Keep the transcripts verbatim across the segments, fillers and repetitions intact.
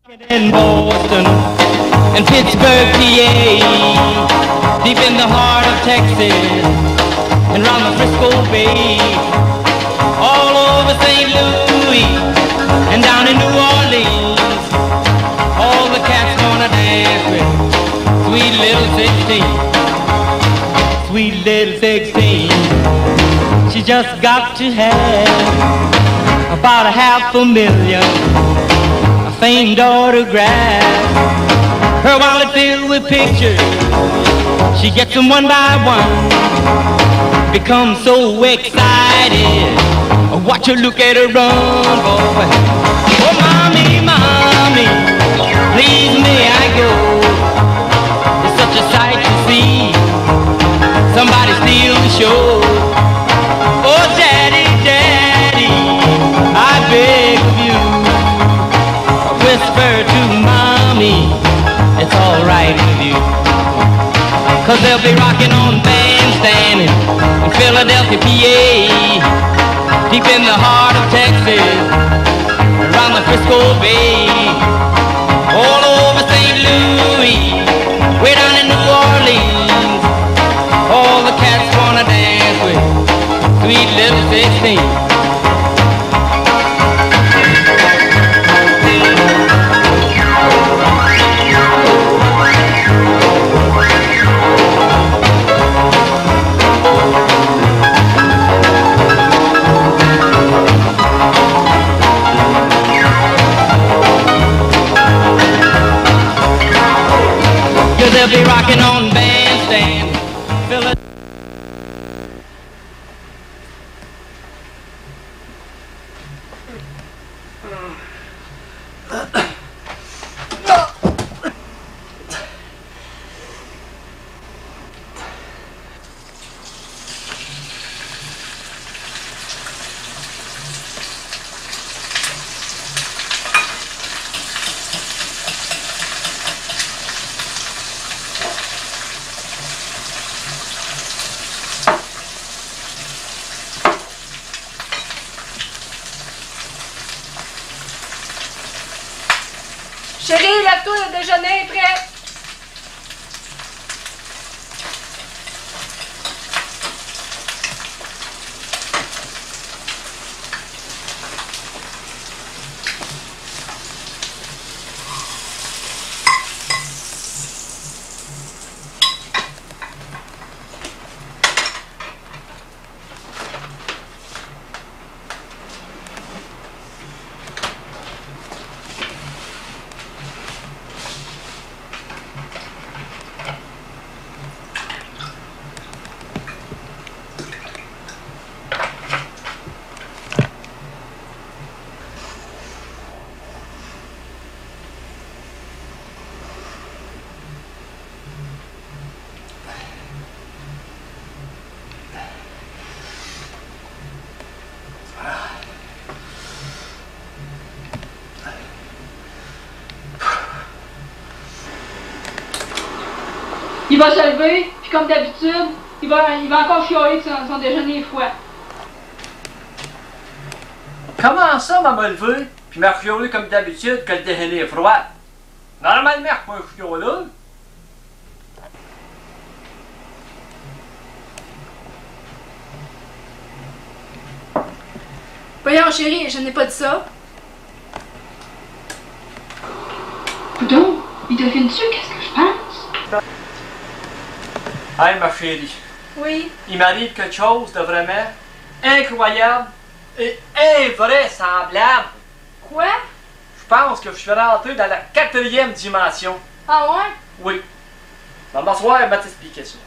In Boston and Pittsburgh, P A, deep in the heart of Texas and round the Frisco Bay, all over Saint Louis and down in New Orleans, all the cats gonna dance with sweet little sixteen, sweet little sixteen. She just got to have about a half a million famed autograph, her wallet filled with pictures, she gets them one by one, becomes so excited, watch her look at her run, boy. Oh mommy, mommy, please may I go, it's such a sight to see, somebody steal the show. Oh daddy, daddy, I beg of you, whisper to mommy, it's alright with you. Cause they'll be rocking on Bandstand in Philadelphia, P A, deep in the heart of Texas, around the Frisco Bay, all over Saint Louis, way down in New Orleans, all the cats wanna dance with sweet little sixteen. They'll be rocking on Bandstand, Philadelphia. Chérie, lève-toi, le déjeuner est prêt. Il va se lever, puis comme d'habitude, il va, il va encore chialer que son, son déjeuner est froid. Comment ça, m'a me levé, puis m'a chialé comme d'habitude que le déjeuner est froid? Normalement, je peux pas chialer. Voyons, chérie, je n'ai pas dit ça. Coudon, il devine-tu qu'est-ce que je pense? Hey, ma chérie. Oui. Il m'arrive quelque chose de vraiment incroyable et invraisemblable. Quoi? Je pense que je suis rentré dans la quatrième dimension. Ah ouais? Oui. Dans ma soirée, elle m'a expliqué ça.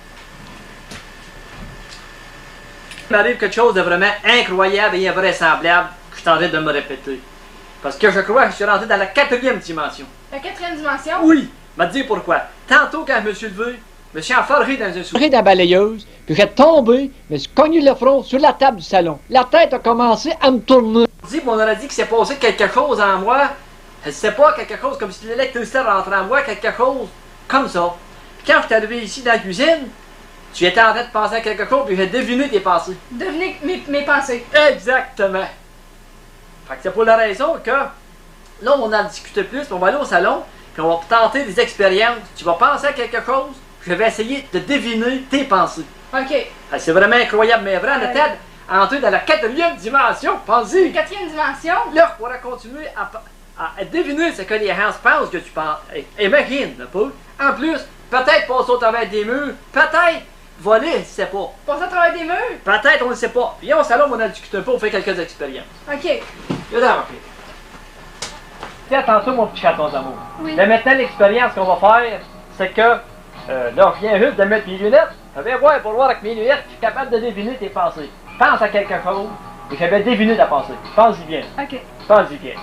Il m'arrive quelque chose de vraiment incroyable et invraisemblable que je suis en train de me répéter. Parce que je crois que je suis rentré dans la quatrième dimension. La quatrième dimension? Oui. M'a dit pourquoi. Tantôt, quand je me suis levé, je me suis enfoiré dans un souris dans la balayeuse, puis j'ai tombé, je me suis cogné le front sur la table du salon. La tête a commencé à me tourner. On aurait dit qu'il s'est passé quelque chose en moi. Je sais pas, quelque chose comme si l'électricité rentrait en moi, quelque chose comme ça. Puis quand je suis arrivé ici dans la cuisine, tu étais en train de penser à quelque chose, puis j'ai deviné tes pensées. Devinez mes, mes pensées. Exactement. Fait que c'est pour la raison que là, on en discute plus, puis on va aller au salon, puis on va tenter des expériences. Tu vas penser à quelque chose, puis je vais essayer de deviner tes pensées. OK. Ah, c'est vraiment incroyable, mais vrai, Ouais. on est entré dans la quatrième dimension, pense-y. Quatrième dimension. Là, on va continuer à, à, à deviner ce que les gens pensent que tu penses. Imagine, là, pas. En plus, peut-être passer au travers des murs, peut-être voler, je sais pas. Passer à travers des murs. Peut-être, on ne sait pas. Viens au salon, on en discute un peu, on fait quelques expériences. OK. Viens d'en rappeler. Tiens, tantôt, mon petit chaton d'amour. Oui. Là, maintenant, l'expérience qu'on va faire, c'est que, euh, là, je viens juste de mettre mes lunettes. Je vais voir pour voir avec mes lunettes, je suis capable de deviner tes pensées. Pense à quelque chose, et je vais deviner ta pensée. Pense-y bien. OK. Pense-y bien.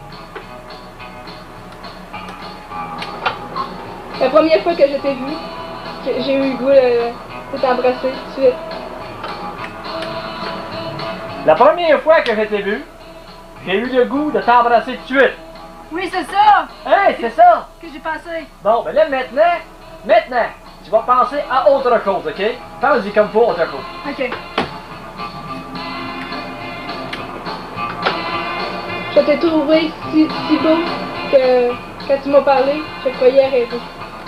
La première fois que je t'ai vu, j'ai j'ai eu le goût de, de t'embrasser tout de suite. La première fois que je t'ai vu, j'ai eu le goût de t'embrasser tout de suite. Oui, c'est ça Hein, c'est ça? que j'ai pensé. Bon, ben là, maintenant, maintenant, tu vas penser à autre chose, OK? Pense-y comme faut, autre chose. OK. Je t'ai trouvé si, si beau que quand tu m'as parlé, je croyais rêver.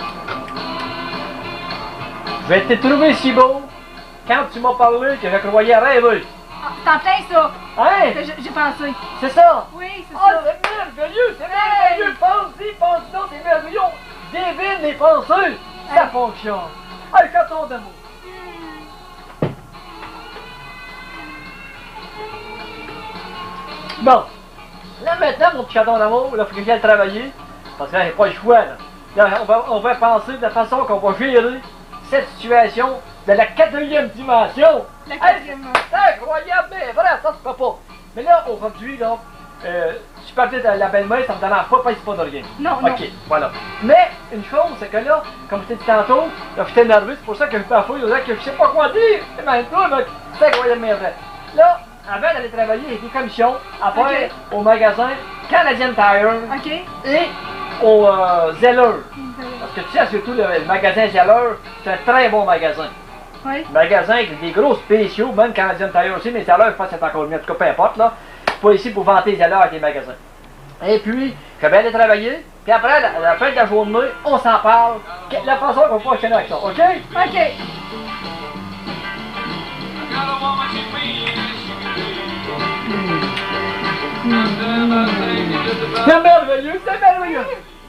Je vais te trouver si beau quand tu m'as parlé que je croyais rêver. Ah, c'est en plein ça Hein? que j'ai j'ai pensé. C'est ça? Oui, c'est Ah, ça. c'est merveilleux, c'est merveilleux! Pense-y, pense-y, donc, c'est merveilleux! Devine les pensées! Ça Hey. fonctionne! Un chaton d'amour! Bon, là maintenant, mon petit chaton d'amour, là, il faut que j'aille travailler, parce que là, j'ai pas le choix, là. Là, on va, on va penser de la façon qu'on va gérer cette situation de la quatrième dimension. La Hey, quatrième. c'est incroyable, mais vrai, ça se fait pas. Mais là, aujourd'hui, là, euh, je parlais de la belle-mère, ça me dérange pas, parce que c'est pas de rien. Non, non. Ok, voilà. Mais, une chose, c'est que là, comme je t'ai dit tantôt, là, j'étais nerveux, c'est pour ça que je parfois, il y a que je sais pas quoi dire. Et même toi, mec, c'est incroyable, mais vrai. Là, avant d'aller travailler, j'ai des commissions à faire Ok. au magasin Canadian Tire OK. et au euh, Zeller. Parce que tu sais, surtout le, le magasin Zeller, c'est un très bon magasin. Oui. Magasin avec des gros spéciaux, même Canadian Tire aussi, mais Zeller, je pense que c'est encore mieux. En tout cas, peu importe, là. Je suis pas ici pour vanter Zeller avec les magasins. Et puis, je vais aller travailler, puis après, à la, à la fin de la journée, on s'en parle. Que- La façon qu'on va enchaîner avec ça, OK? OK. C'est merveilleux, c'est merveilleux!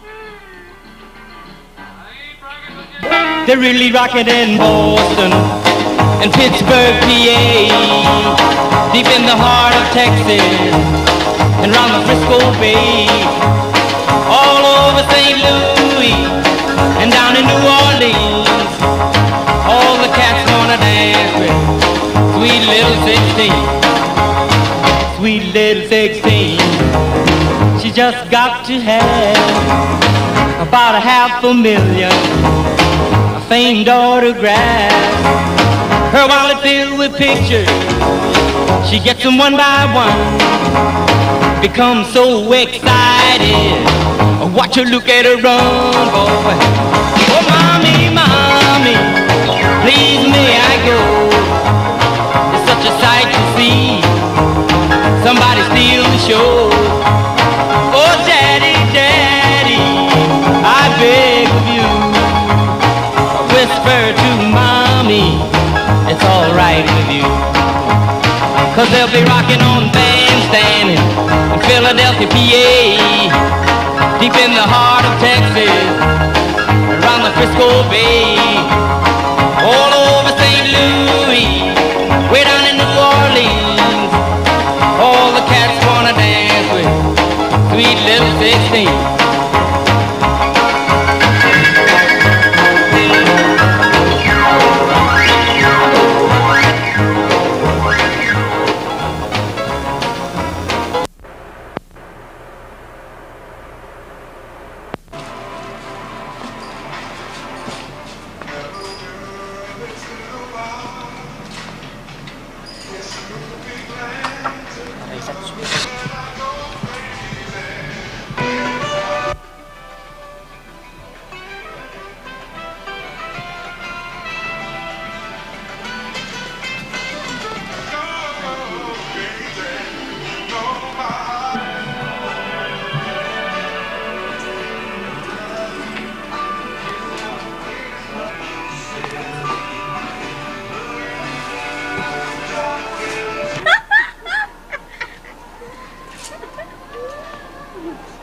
They're really rocking in Boston and Pittsburgh, P A, deep in the heart of Texas and round the Frisco Bay, all over Saint Louis and down in New Orleans. All the cats wanna dance with sweet little sixteen, sweet little sixteen. She just got to have about a half a million famed autographs. Her wallet filled with pictures, she gets them one by one. Becomes so excited, watch her look at her run, boy. Oh, mommy, mommy, please may I go? It's such a sight to see, somebody steal the show. Oh, daddy, daddy, I beg of you, whisper to mommy, it's alright with you. Cause they'll be rocking on Bandstand in Philadelphia, P A, deep in the heart of Texas, around the Frisco Bay, all over Saint Louis, way down in New Orleans. All the cats wanna dance with sweet little sixteen.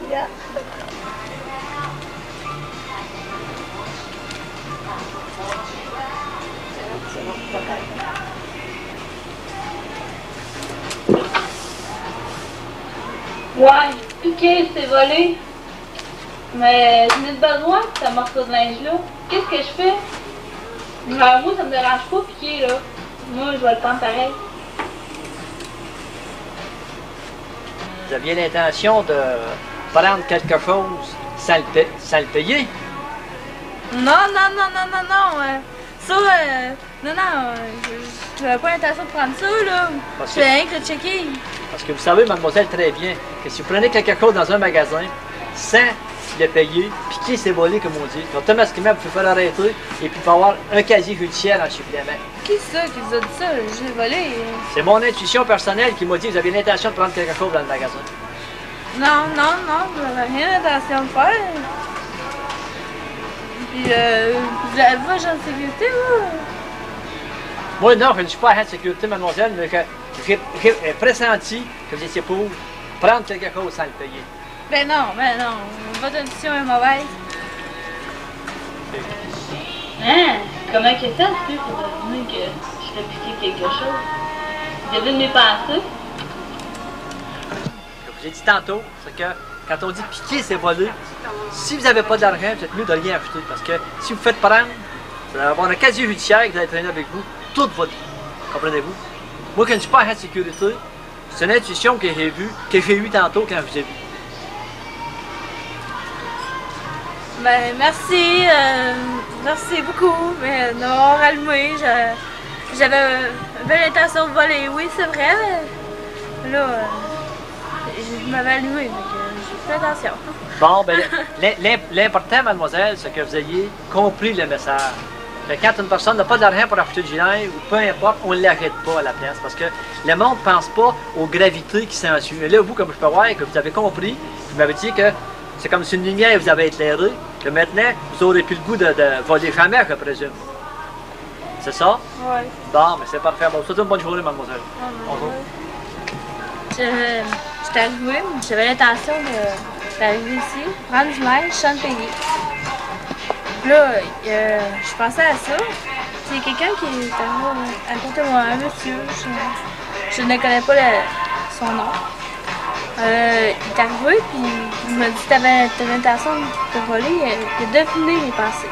Yeah. Ouais, piqué, c'est volé. Mais j'en ai besoin de ce morceau de linge-là. Qu'est-ce que je fais? Genre, moi, ça me dérange pas piquer, là. Moi, je vais le prendre pareil. Vous aviez l'intention de prendre quelque chose sans le, pa- sans le payer? Non, non, non, non, non, non. euh, ça, euh, non, non, euh, je n'avais pas l'intention de prendre ça, là. Parce Je que- fais rien que de checker. Parce que vous savez, mademoiselle, très bien, que si vous prenez quelque chose dans un magasin sans le payer, piquer c'est volé, comme on dit, automatiquement, vous pouvez faire arrêter et puis il peut avoir un casier judiciaire en supplément. Qui c'est ça qui vous a dit ça? J'ai volé. C'est mon intuition personnelle qui m'a dit que vous avez l'intention de prendre quelque chose dans le magasin. Non, non, non, j'avais rien d'intention de faire. Puis, euh, vous avez pas agent de sécurité, vous? Moi, non, je ne suis pas agent de sécurité, mademoiselle, mais que j'ai j'ai pressenti que vous étiez pour prendre quelque chose sans le payer. Ben non, ben non, votre intuition est mauvaise. Hein? Comment que ça se fait pour deviner que je fais piquer quelque chose? Devine mes pensées. Comme je vous ai dit tantôt, c'est que quand on dit piquer, c'est voler. Si vous n'avez pas d'argent, vous êtes mieux de rien acheter. Parce que si vous faites prendre, vous allez avoir un casier judiciaire qui va traîner avec vous toute votre vie. Comprenez-vous? Moi, quand je ne suis pas agent de sécurité, c'est une intuition que j'ai vue, que j'ai eue tantôt quand je vous ai vu. Ben merci, euh, merci beaucoup mais de m'avoir allumé. Je- J'avais une belle intention de voler, oui c'est vrai, mais là, euh, je m'avais allumé, donc euh, j'ai fait attention. Bon, ben, l'im- l'im- l'important, mademoiselle, c'est que vous ayez compris le message. Que quand une personne n'a pas d'argent pour acheter du linge, ou peu importe, on ne l'arrête pas à la place. Parce que le monde ne pense pas aux gravités qui s'ensuivent. Mais là, vous, comme je peux voir, que vous avez compris, vous m'avez dit que c'est comme si une lumière vous avait éclairé, que maintenant, vous n'aurez plus le goût de, de voler jamais, je présume. C'est ça? Ouais. Bon, mais c'est parfait. Bon, je vous souhaite une bonne journée, mademoiselle. Bonjour. Je, j'étais arrivée, j'avais l'intention de- d'arriver ici, prendre du linge sans le payer. Puis là, euh, je pensais à ça. C'est quelqu'un qui est arrivé à côté de moi, un monsieur, je, je ne connais pas le- son nom. Euh, il est arrivé, puis il m'a dit que tu avais l'intention de voler. euh, Il a deviné mes pensées.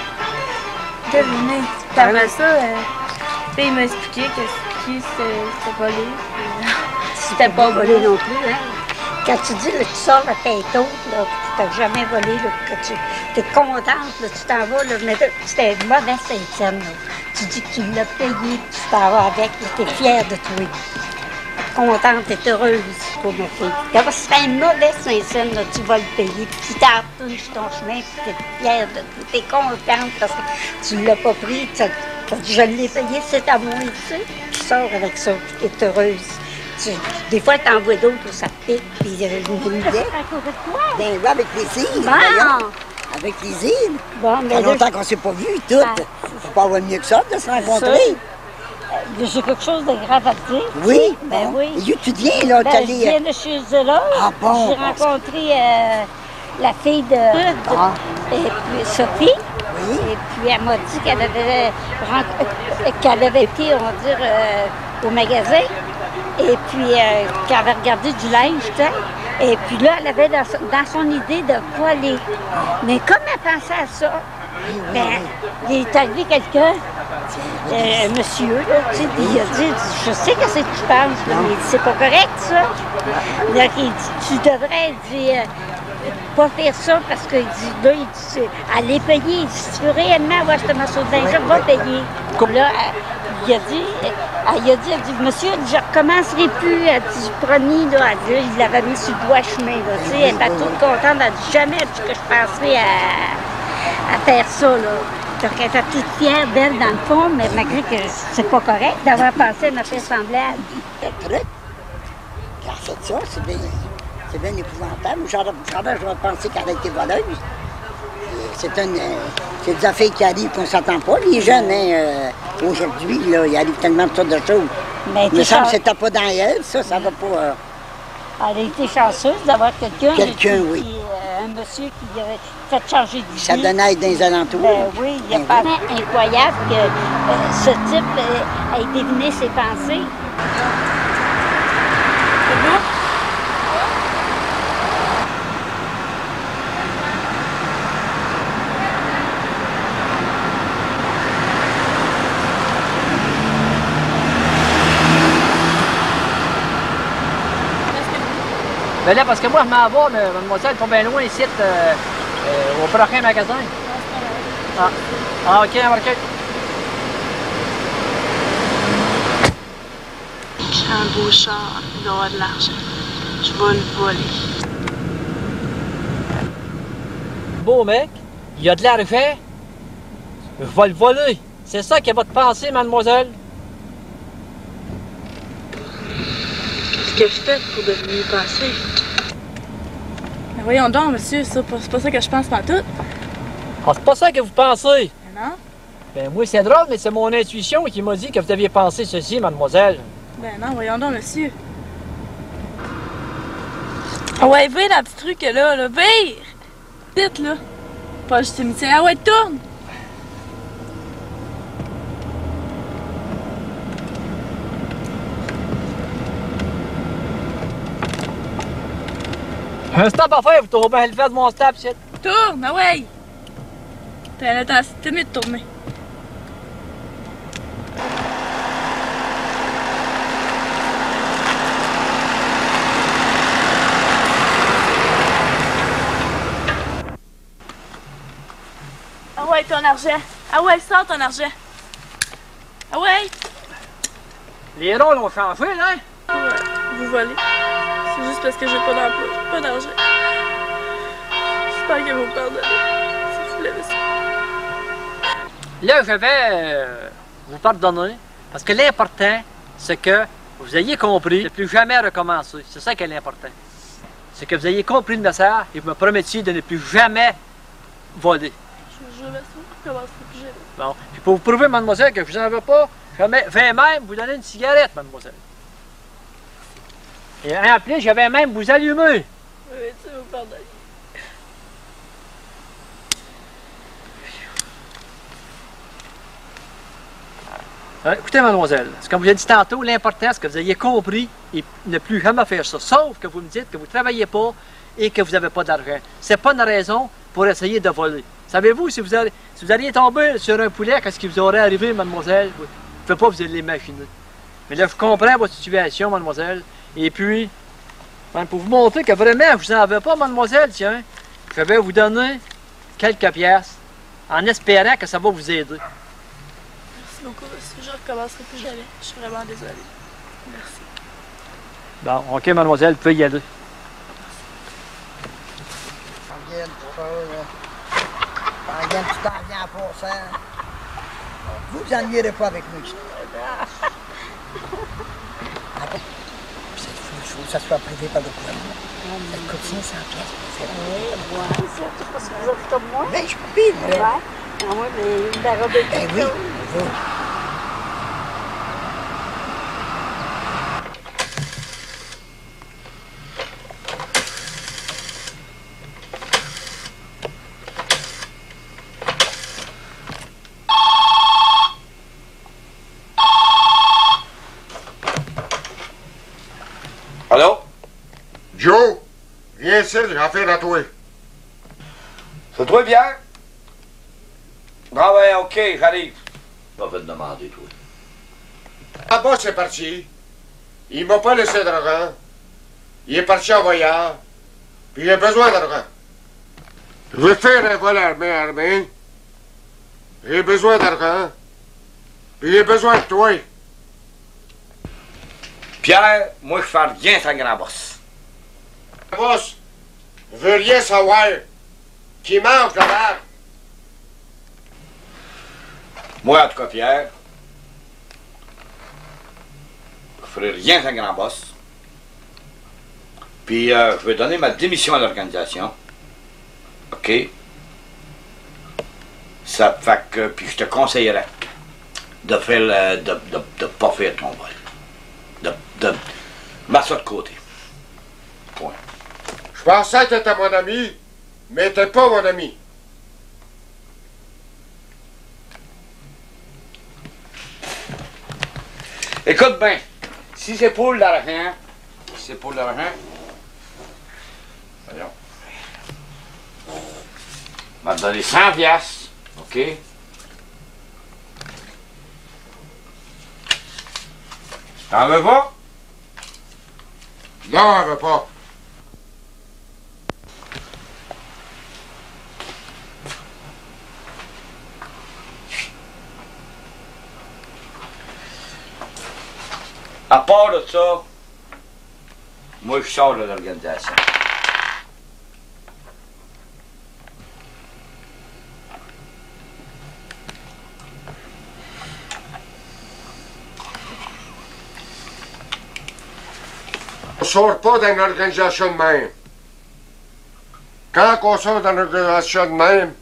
Deviné. Puis après ça, euh, puis il m'a expliqué que piquer, c'était c'était voler. puis, euh, C'était pas volé volé. non plus, hein? Quand tu dis, là, tu sors la tête haute, là, que tu n'as jamais volé, là, que tu es contente, là, tu t'en vas, là, mais là, c'était une mauvaise Saint-Saëns, là. Tu dis que tu l'as payé, puis tu t'en vas avec, tu es fière de toi. Contente, tu es heureuse pour ma fille. D'abord, si tu fais une mauvaise Saint-Saëns, là, tu vas le payer, puis tu t'en retournes sur ton chemin, puis tu es fière de toi. Tu es contente parce que tu ne l'as pas pris, tu as dit, je l'ai payé, c'est à moi, tu sais. Tu sors avec ça, puis tu es heureuse. Tu- des fois, tu en vois d'autres où ça te pique, puis euh, je me disais, À cause de quoi? ben oui, avec plaisir, Bon. voyons. Avec plaisir. Bon, Ça mais fait là, longtemps qu'on ne s'est pas vu, tout. Ah. Faut pas avoir mieux que ça de se rencontrer. euh, j'ai quelque chose de grave à te dire. Oui, Ben bon. oui. Et où tu viens, là, Ben, t'es je allé, viens de chez Zola. Ah bon? J'ai rencontré euh, la fille de Ruth, Ah. et puis Sophie. Oui. Et puis elle m'a dit qu'elle avait, ren- euh, qu'elle avait été, on va dire, euh, au magasin. Et puis euh, qu'elle avait regardé du linge, tu sais. Et puis là, elle avait dans son, dans son idée de voler. Mais comme elle pensait à ça, ben, il est arrivé quelqu'un, euh, un monsieur, là, tu sais, il a dit, je sais que c'est que tu penses, là, mais il dit, c'est pas correct, ça. Là, il dit, tu devrais, il dit, euh, pas faire ça, parce qu'il dit, là, il dit, c'est- elle est payée. Il dit, si tu veux réellement avoir ce morceau de linge, va payer. Là, elle- il a dit, elle a dit, elle dit, monsieur, elle dit, je recommencerai plus. Elle dit, promis, là, elle dit, il l'avait mis sur le doigt chemin, là, tu sais, elle était toute contente, elle dit, jamais elle dit, que je penserais à, à faire ça, là. Donc, elle était toute fière d'elle, dans le fond, mais malgré que c'est pas correct d'avoir pensé à une affaire semblable. Le truc, quand elle fait ça, c'est bien, c'est bien épouvantable. Genre, genre, je vais penser qu'elle a été voleuse. C'est une, euh, c'est des affaires qui arrivent qu'on ne s'attend pas. Les jeunes, hein, euh, aujourd'hui, là, il arrive tellement de sortes de choses. Mais Il me t'es semble que char- c'était pas dans elle, ça, ça va pas. euh, Elle a été chanceuse d'avoir quelqu'un. Quelqu'un, qui- oui. qui, euh, un monsieur qui avait fait changer d'idée. Ça donnait dans les alentours. Ben oui, il a Ben pas incroyable que euh, ce type euh, ait deviné ses pensées. Ben là, parce que moi, je m'en vais, mais mademoiselle, pas bien loin ici, euh, euh, au prochain magasin. Ah, ah ok, ok. J'ai un beau char, il doit avoir de l'argent. Je vais le voler. Beau mec, il y a de l'argent, je vais le voler. C'est ça qui est votre pensée, mademoiselle? Qu'est-ce que je fais pour devenir passé? Mais voyons donc, monsieur, c'est pas, c'est pas ça que je pense pantoute. Ah, c'est pas ça que vous pensez. Mais non? Ben moi, c'est drôle, mais c'est mon intuition qui m'a dit que vous aviez pensé ceci, mademoiselle. Ben non, voyons donc, monsieur. Ah ouais, vire la petite truc là, là, vire! Vite, là. Pas juste cimetière. Ah ouais, tourne! Un stop à faire, vous trouvez bien le fait de mon stop, shit. Tourne, ah ouais! T'as l'intention, t'es mieux de tourner. Ah ouais, ton argent. Ah ouais, sors ton argent. Ah ouais! Les rôles ont changé, hein? Ouais, vous volez. C'est juste parce que j'ai pas d'emploi, j'ai pas d'argent. J'espère que vous me pardonnez. Si vous voulez, monsieur. Là, je vais euh, vous pardonner, parce que l'important, c'est que vous ayez compris de ne plus jamais recommencer. C'est ça qui est l'important. C'est que vous ayez compris le message et vous me promettiez de ne plus jamais voler. Je vais recommencer plus jamais. Bon. Puis pour vous prouver, mademoiselle, que je vous en veux pas, je vais vais même vous donner une cigarette, mademoiselle. Et en plus, je vais même vous allumer. Oui, tu vous pardonner. Euh, écoutez, mademoiselle, ce que vous avez dit tantôt, l'important, c'est que vous ayez compris et ne plus jamais faire ça. Sauf que vous me dites que vous ne travaillez pas et que vous n'avez pas d'argent. C'est pas une raison pour essayer de voler. Savez-vous, si vous, allez, si vous alliez tomber sur un poulet, qu'est-ce qui vous aurait arrivé, mademoiselle? Vous ne pouvez pas vous l'imaginer. Mais là, je comprends votre situation, mademoiselle. Et puis, ben, pour vous montrer que vraiment, je vous en veux pas, mademoiselle, tiens, je vais vous donner quelques pièces en espérant que ça va vous aider. Merci beaucoup, monsieur. Je recommencerai plus jamais. Je suis vraiment désolée. Merci. Bon, ok, mademoiselle, vous pouvez y aller. Regarde, ça, là. Regarde, tu t'en viens en passant. Vous vous ennuierez pas avec nous. Il faut que ça soit privé par le gouvernement. Ça coûte cinq cents pièces pour faire. Oui, ouais, c'est parce que vous êtes comme moi. Mais je prie, moi. Ouais. Ah ouais, mais la robe est Ben oui, oui. Allô? Joe, viens ici, j'ai affaire à toi. C'est toi, Pierre? Ah ben, ok, j'arrive. Va te demander, toi. Là-bas, c'est parti. Il m'a pas laissé d'argent. Il est parti en voyage. Puis j'ai besoin d'argent. Je vais faire un vol armé armé. J'ai besoin d'argent. Puis j'ai besoin de toi. Pierre, moi, je fais rien sans grand boss. Boss, je veux rien savoir. Qui mange là-bas? Moi, en tout cas, Pierre, je ferai rien sans grand boss. Puis, euh, je vais donner ma démission à l'organisation. OK? Ça fait que, puis je te conseillerais de faire, le, de, de, de pas faire ton vol. De, de mettre ça de côté. Point. Je pensais que t'étais mon ami, mais t'es pas mon ami. Écoute bien, si c'est pour l'argent, si c'est pour l'argent, voyons, m'a donné cent piastres, OK? T'en veux pas? Non, elle veut pas. À part de ça, moi je sors de l'organisation. On sort pas d'une organisation de même. Quand on sort d'une organisation de même,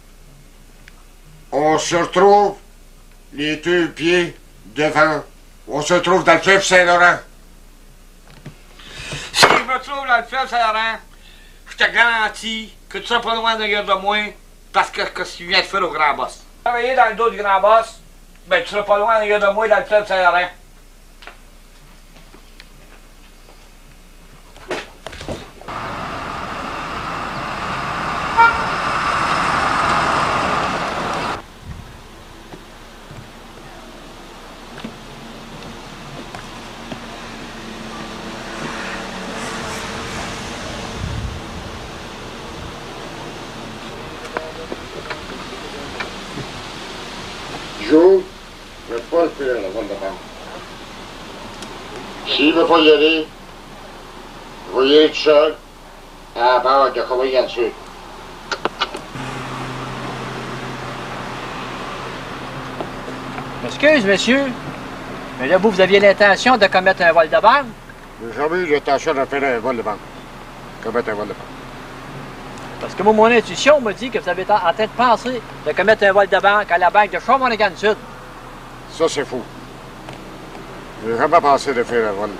on se retrouve les deux pieds devant. On se trouve dans le fleuve Saint-Laurent. Si je me trouve dans le fleuve Saint-Laurent, je te garantis que tu seras pas loin de guerre de moi parce que ce que tu viens de faire au grand boss. Travailler dans le dos du grand boss, ben tu seras pas loin de guerre de moi dans le fleuve Saint-Laurent. Joe, je ne vais pas le faire, la vente de banque. S'il ne veut pas y aller, il va y aller tout seul, à la barre de travailler là-dessus. Excuse, monsieur, mais là, vous, vous aviez l'intention de commettre un vol de banque? J'ai jamais eu l'intention de faire un vol de banque. Commettre un vol de banque. Parce que moi, mon intuition m'a dit que vous avez en train de penser de commettre un vol de banque à la banque de Shawinigan-Sud. Ça, c'est faux. J'ai jamais pensé de faire un vol.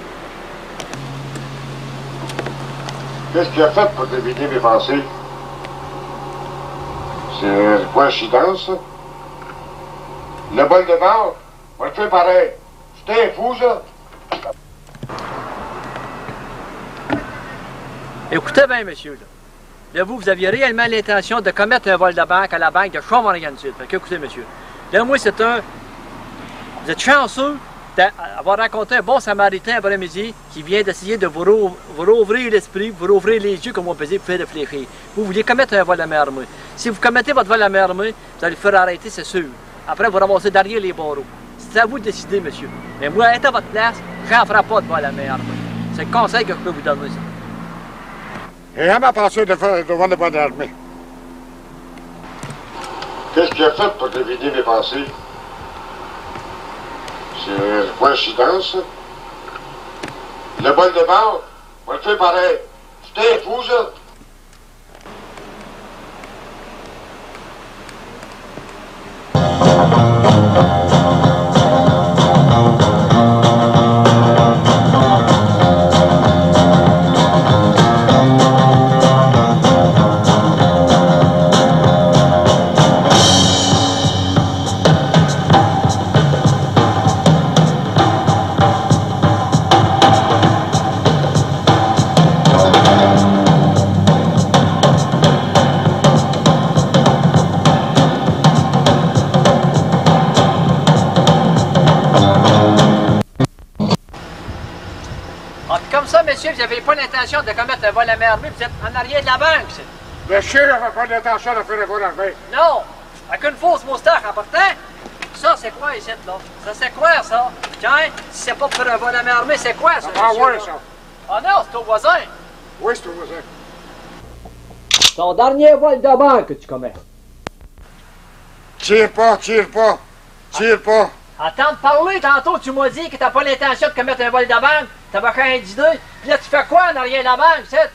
Qu'est-ce qu'il a fait pour éviter mes pensées? C'est une coïncidence, ça? Le vol de banque, on le fait pareil. C'était un fou, ça? Écoutez bien, monsieur, là. Là, vous, vous aviez réellement l'intention de commettre un vol de banque à la banque de Shawinigan-Sud. Fait que, écoutez, monsieur, là, moi, c'est un... Vous êtes chanceux d'avoir rencontré un bon samaritain après-midi qui vient d'essayer de vous, rou... vous rouvrir l'esprit, vous rouvrir les yeux, comme on peut dire, pour faire réfléchir. Vous vouliez commettre un vol à main armée. Si vous commettez votre vol à main armée, vous allez le faire arrêter, c'est sûr. Après, vous ramassez derrière les barreaux. C'est à vous de décider, monsieur. Mais moi, être à votre place, j'en ferai pas de vol à main armée. C'est le conseil que je peux vous donner, ça. J'ai jamais pensé de faire de vendre de bonne armée. Qu'est-ce qu'il a fait pour deviner mes pensées? C'est une coïncidence, ça? Le bol de banque, on le fait pareil. C'était un fou, ça? Monsieur, vous n'avez pas l'intention de commettre un vol à main armée, vous êtes en arrière de la banque, c'est... Monsieur n'avait pas l'intention de faire un vol armé. Non! Avec une fausse moustache en partant. Ça, c'est quoi ici, là? Ça, c'est quoi, ça? Tiens, si c'est pas pour faire un vol à main armée, c'est quoi, ça? Ah ouais, ça. Ah non, c'est au voisin. Oui, c'est au voisin. Ton dernier vol de banque que tu commets. Tire pas, tire pas, tire pas. Attends de parler, tantôt tu m'as dit que t'as pas l'intention de commettre un vol de banque. T'avais qu'un d'idée. Puis là, tu fais quoi en arrière de la banque, c'est?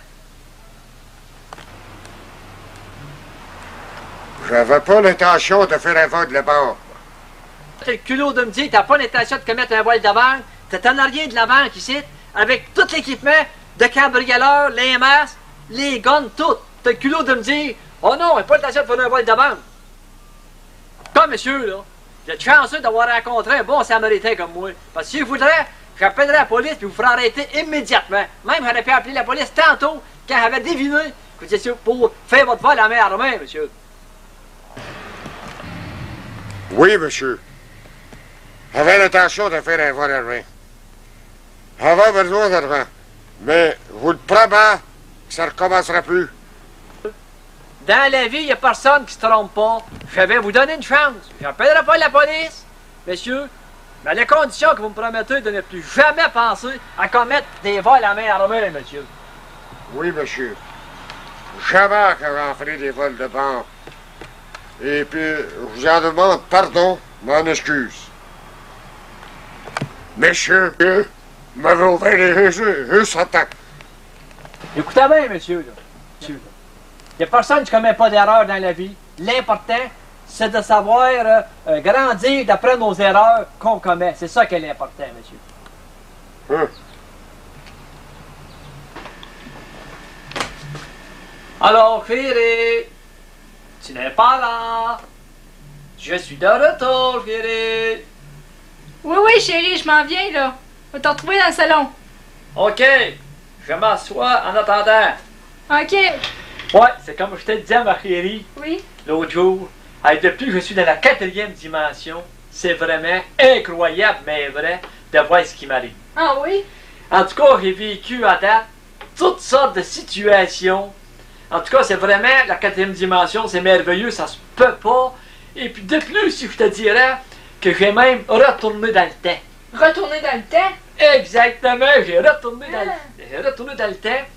J'avais pas l'intention de faire un vol de banque. T'as le culot de me dire que t'as pas l'intention de commettre un vol de banque. T'es en arrière de la banque ici, avec tout l'équipement, de cambrioleurs, les masques, les guns, tout. T'as le culot de me dire, oh non, pas l'intention de faire un vol de banque. Comme monsieur, là, vous êtes chanceux d'avoir rencontré un bon samaritain comme moi. Parce que si je voudrais, j'appellerais la police et vous ferais arrêter immédiatement. Même j'aurais pu appeler la police tantôt quand j'avais deviné que vous étiez pour faire votre vol à main armée, monsieur. Oui, monsieur. J'avais l'intention de faire un vol armé. J'avais besoin d'argent. Mais vous le promets que ça ne recommencera plus. Dans la vie, il n'y a personne qui se trompe pas. Je vais vous donner une chance. J'appellerai pas la police, monsieur, mais à la condition que vous me promettez de ne plus jamais penser à commettre des vols à main armée, monsieur. Oui, monsieur. Jamais que j'en ferai des vols de banque. Et puis, je vous en demande pardon, m'en excuse. Monsieur, vous m'avez ouvert les yeux, juste à temps. Écoutez bien, monsieur, là. Monsieur, là. Il n'y a personne qui ne commet pas d'erreur dans la vie. L'important, c'est de savoir euh, euh, grandir d'après nos erreurs qu'on commet. C'est ça qui est l'important, monsieur. Hein? Alors, chérie, tu n'es pas là. Je suis de retour, chérie. Oui, oui, chérie, je m'en viens, là. Je vais te retrouver dans le salon. OK. Je m'assois en attendant. OK. Ouais, c'est comme je te disais, ma chérie, Oui. l'autre jour. Hey, depuis que je suis dans la quatrième dimension, c'est vraiment incroyable, mais vrai, de voir ce qui m'arrive. Ah oui? En tout cas, j'ai vécu à date toutes sortes de situations. En tout cas, c'est vraiment la quatrième dimension, c'est merveilleux, ça se peut pas. Et puis de plus, si je te dirais que j'ai même retourné dans le temps. Retourner dans le temps? Exactement, j'ai retourné, ah. dans le... j'ai retourné dans le temps.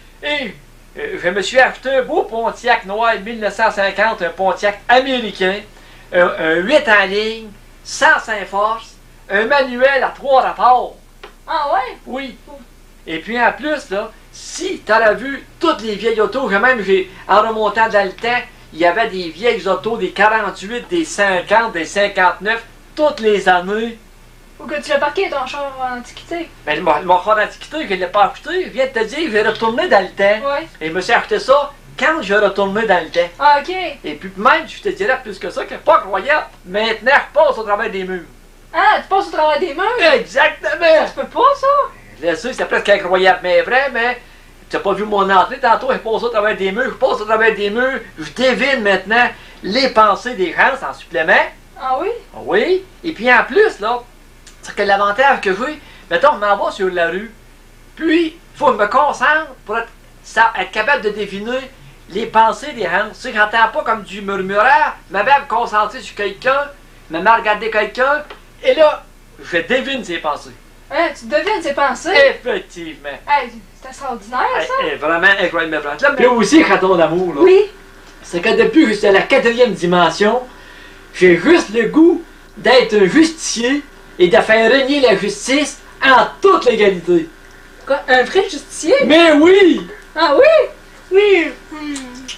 Et euh, je me suis acheté un beau Pontiac noir mille neuf cent cinquante, un Pontiac américain, un, un huit en ligne, cent cinq forces, un manuel à trois rapports. Ah ouais? Oui. Et puis en plus, là, si tu aurais vu toutes les vieilles autos, que même j'ai, en remontant dans le temps, il y avait des vieilles autos, des quarante-huit, des cinquante, des cinquante-neuf, toutes les années. Faut que tu l'as parqué ton char en antiquité. Mais mon, mon char d'antiquité, je ne l'ai pas acheté, je viens de te dire, je vais retourner dans le temps. Ouais. Et je me suis acheté ça quand je vais retourner dans le temps. Ah, OK. Et puis même, je te dirais plus que ça, que pas croyable, maintenant je passe au travers des murs. Ah, tu passes au travers des murs? Exactement! Tu peux pas, ça? Je sais, c'est presque incroyable, mais vrai, mais tu n'as pas vu mon entrée tantôt, je passe au travers des murs, je passe au travers des murs, je devine maintenant les pensées des gens en supplément. Ah oui? Oui, et puis en plus, là, c'est que l'avantage que j'ai, mettons, je m'en vais sur la rue, puis il faut que je me concentre pour être, ça, être capable de deviner les pensées des gens. Tu sais, je n'entends pas comme du murmuraire, je vais me concentrer sur quelqu'un, je vais regarder quelqu'un, et là, je devine ses pensées. Hein, tu devines ses pensées? Effectivement. Hey, c'est extraordinaire, ça? Hey, vraiment incroyable. Là, mais aussi, raton d'amour, là. Oui. C'est que depuis que je suis à la quatrième dimension, j'ai juste le goût d'être un justicier et de faire régner la justice en toute légalité. Quoi? Un vrai justicier? Mais oui! Ah oui? Oui. Hmm.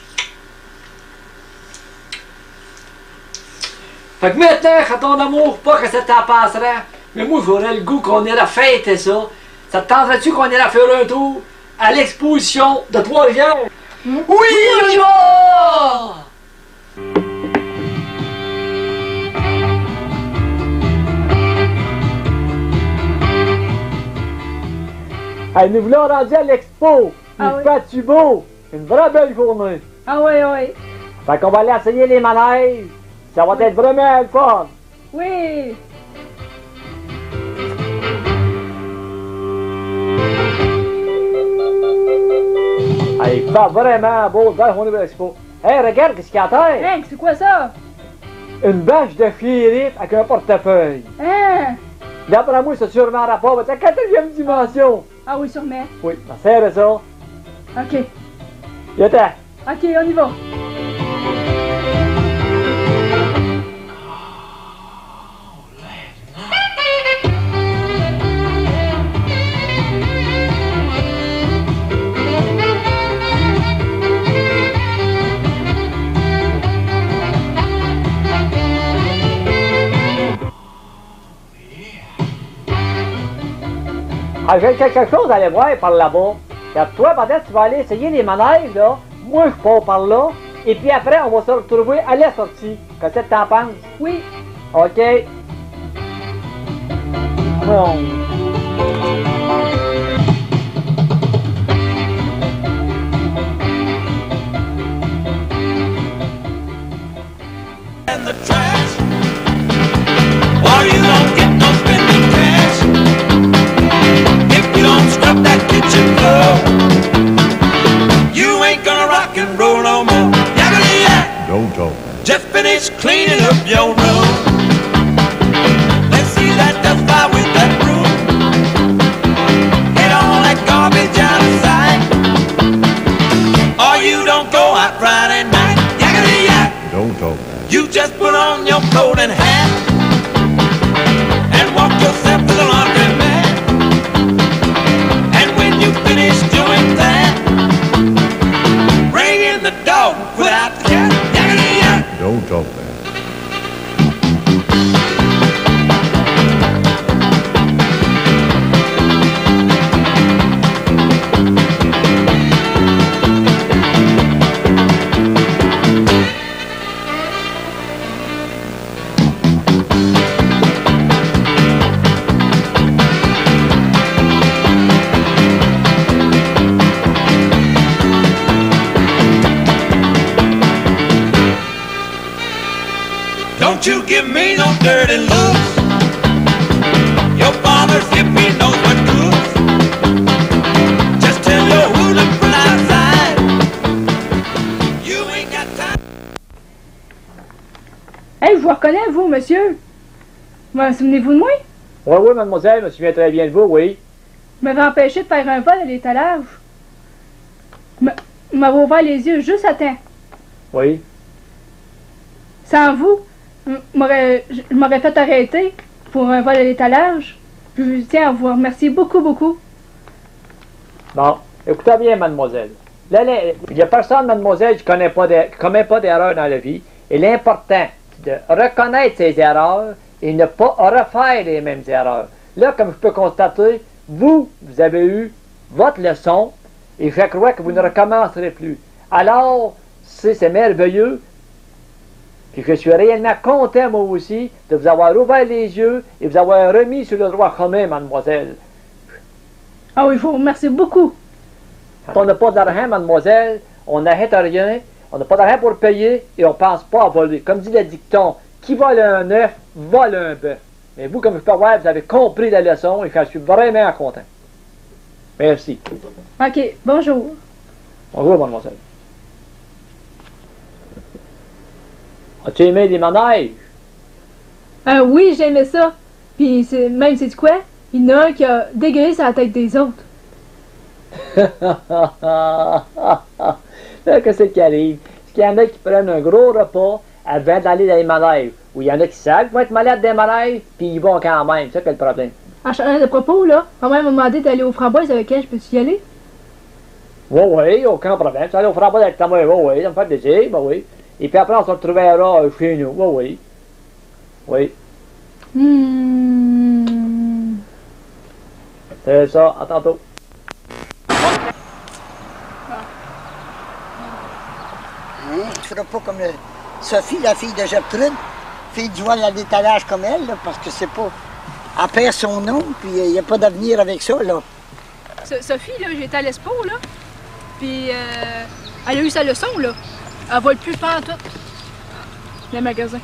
Fait que maintenant, raton d'amour, pas que ça t'en passerait, mais moi j'aurais le goût qu'on irait fêter ça. Ça te tenterait-tu qu'on irait faire un tour à l'exposition de Trois-Rivières? Hmm? Oui, on y va! Hey, nous voulons rendus à l'expo. Ah Il oui. fait du beau. Une vraie belle journée. Ah oui, oui. Fait qu'on va aller essayer les manèges. Ça va être vraiment le fun. Oui. Hey, il fait vraiment beau dans le de l'expo. Hey, regarde qu'est-ce qu'il y a à terre. Hein, c'est quoi ça? Une bâche de shérif avec un portefeuille. Hein? D'après moi, c'est sûrement en rapport avec la quatrième dimension. Ah oui, sûrement. Oui, ça sert à ça. OK. Y'a OK, on y va. Ah, j'ai quelque chose à aller voir par là-bas. Regarde, toi, peut-être, tu vas aller essayer les manèges, là. Moi, je pars par là. Et puis après, on va se retrouver à la sortie. Qu'est-ce que t'en penses? Oui. OK. Bon. The trash, or you don't get no spending cash. If you don't scrub that kitchen floor, you ain't gonna rock and roll no more. Yakety yak. Don't talk. Just finished cleaning up your room. Let's see that dust fly with that broom. Get all that garbage out of sight. Or you don't go out Friday night. Yakety yak. Don't talk. You just put on your coat and hat and walk yourself to the laundromat. And when you finish doing that, bring in the dog without the cat. Yakety yak. Don't talk that. Don't you give me no dirty looks. Your father's hippie knows what cooks. Just tell your hula from outside. You ain't got time. Hey, je vous reconnais, vous, monsieur. Vous souvenez-vous de moi? Oui, oui, mademoiselle, je me souviens très bien de vous, oui. Vous m'avez empêché de faire un vol à l'étalage. Vous m'avez ouvert les yeux juste à temps. Oui. Sans vous, je m'aurais fait arrêter pour un vol à l'étalage. Puis je tiens à vous remercier beaucoup, beaucoup. Bon, écoutez bien, mademoiselle. Là, là, il n'y a personne, mademoiselle, qui ne commet pas d'erreur dans la vie. Et l'important, c'est de reconnaître ses erreurs et ne pas refaire les mêmes erreurs. Là, comme je peux constater, vous, vous avez eu votre leçon et je crois que vous ne recommencerez plus. Alors, c'est merveilleux. Puis je suis réellement content, moi aussi, de vous avoir ouvert les yeux et vous avoir remis sur le droit commun, mademoiselle. Ah oui, il faut vous remercier beaucoup. On n'a pas d'argent, mademoiselle, on n'arrête rien, on n'a pas d'argent pour payer et on ne pense pas à voler. Comme dit le dicton, qui vole un œuf, vole un bœuf. Mais vous, comme je peux voir, vous avez compris la leçon et je suis vraiment content. Merci. OK, bonjour. Bonjour, mademoiselle. As-tu aimé les manèges? Euh, oui, j'aimais ça. Puis même, c'est quoi? Il y en a un qui a dégueulé sur la tête des autres. Là, qu'est-ce qui arrive? C'est qu'il y en a qui prennent un gros repas avant d'aller dans les manèges. Ou il y en a qui savent qu'ils vont être malades des manèges, puis ils vont quand même. C'est ça qui est le problème. En changeant de propos, là, maman m'a demandé d'aller aux framboises avec elle. Je peux y aller? Oui, oui, aucun problème. Ça aller aux framboises avec ta mère, oui, oui, ça me fait plaisir, ben oui. Et puis après, on se retrouvera chez nous, oui, oui. Oui. Mmh. C'est ça, à tantôt. Hein? Tu feras pas comme le... Sophie, la fille de Gertrude, fille du voile à l'étalage comme elle, là, parce que c'est pas... Elle perd son nom, puis il n'y a pas d'avenir avec ça, là. So Sophie, là, j'étais à l'Espo, là, puis euh, elle a eu sa leçon, là. Elle vole plus faire tout. Le magasin.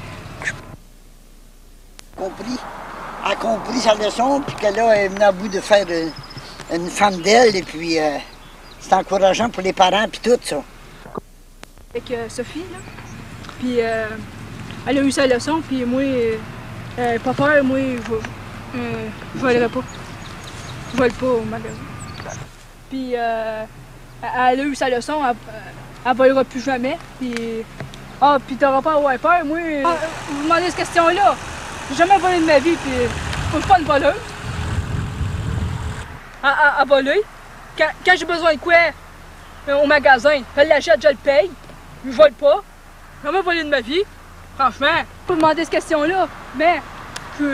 Compris. Elle a compris sa leçon, puis que là, elle est venue à bout de faire une, une femme d'elle, et puis euh, c'est encourageant pour les parents, puis tout ça. Avec euh, Sophie, là, puis euh, elle a eu sa leçon, puis moi, euh, pas peur, moi, je euh, je volerai pas. Je vole pas au magasin. Puis euh, elle a eu sa leçon, elle, elle volera plus jamais, puis... Ah, puis t'auras pas à avoir peur, moi... Ah, vous me demandez cette question-là. J'ai jamais volé de ma vie, puis je suis pas une voleuse. À, à, à voler. Quand, quand j'ai besoin de quoi euh, au magasin, je l'achète, je le paye. Je vole pas. J'ai jamais volé de ma vie. Franchement, vous me demandez cette question-là, mais... Je...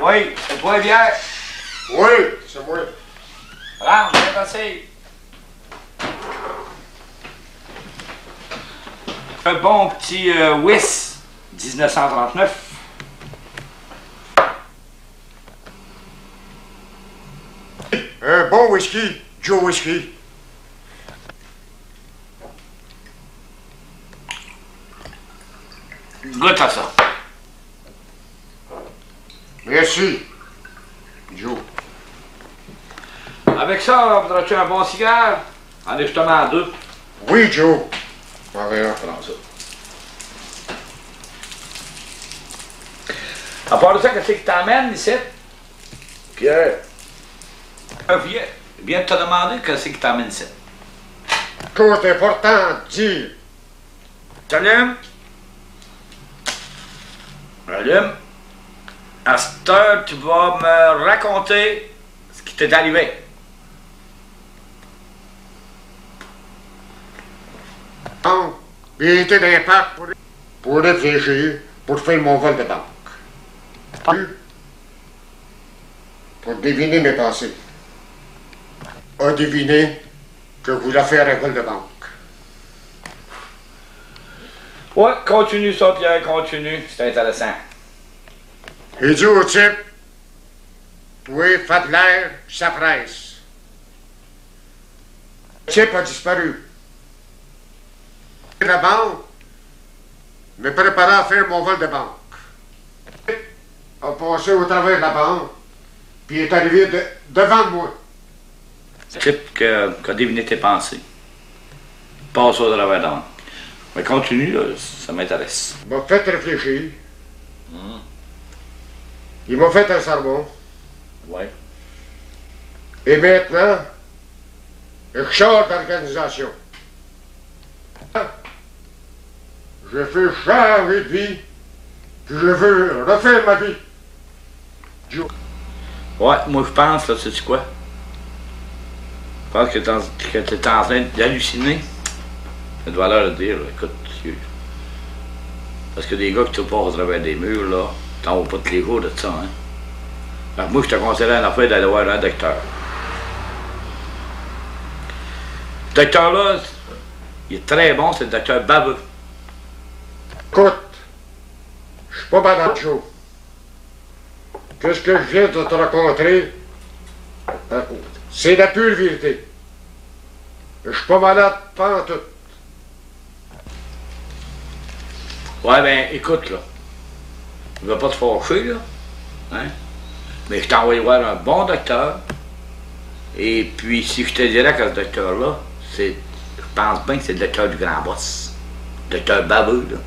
Oui, c'est toi, bière? Oui, c'est moi. Là, on est passé. Un bon petit euh, Wiss dix-neuf cent trente-neuf. Un bon whisky, Joe Whisky. Goûte à ça. Merci, Joe. Avec ça, voudrais-tu un bon cigare? En est justement à deux. Oui, Joe. Ah, rien. Prends ça. À part de ça, qu'est-ce que t'amènes ici? Pierre. Un vieux. Bien de te demander qu'est-ce que t'amènes ici. Chose importante, dire. T'allumes? Allume. À cette heure, tu vas me raconter ce qui t'est arrivé. Non, j'ai été dans un parc pour, pour réfléchir, pour faire mon vol de banque. Pour deviner mes pensées. A deviné que je voulais faire un vol de banque. Ouais, continue ça, Pierre, continue. C'est intéressant. J'ai dit au type, oui, faites l'air, ça presse. Le type a disparu. La banque me préparait à faire mon vol de banque. Il a passé au travers de la banque, puis il est arrivé de, devant moi. Type qui a deviné tes pensées. Passe au travers de la banque. Mais continue, là, ça m'intéresse. Il m'a fait réfléchir. Mmh. Il m'a fait un sermon. Ouais. Et maintenant, je change d'organisation. Je veux changer de vie, puis je veux refaire ma vie. Joe. Ouais, moi je pense, là, sais-tu quoi? Je pense que t'es en, que t'es en train d'halluciner. Ça doit leur le dire, là. Écoute, tu... Parce que des gars qui te passent à travers des murs, là, t'en vas pas tous les jours de ça, hein. Alors, moi, je te conseillerais une affaire d'aller voir un docteur. Ce docteur-là, il est très bon, c'est le docteur Baveux. Écoute, je suis pas malade, Joe. Qu'est-ce que je viens de te raconter? C'est la pure vérité. Je suis pas malade, pas en tout. Ouais, ben, écoute, là. Je ne vais pas te fâcher, là. Hein? Mais je t'ai envoyé voir un bon docteur. Et puis, si je te dirais que ce docteur-là, c'est. Je pense bien que c'est le docteur du grand boss. Le docteur Baveux, là.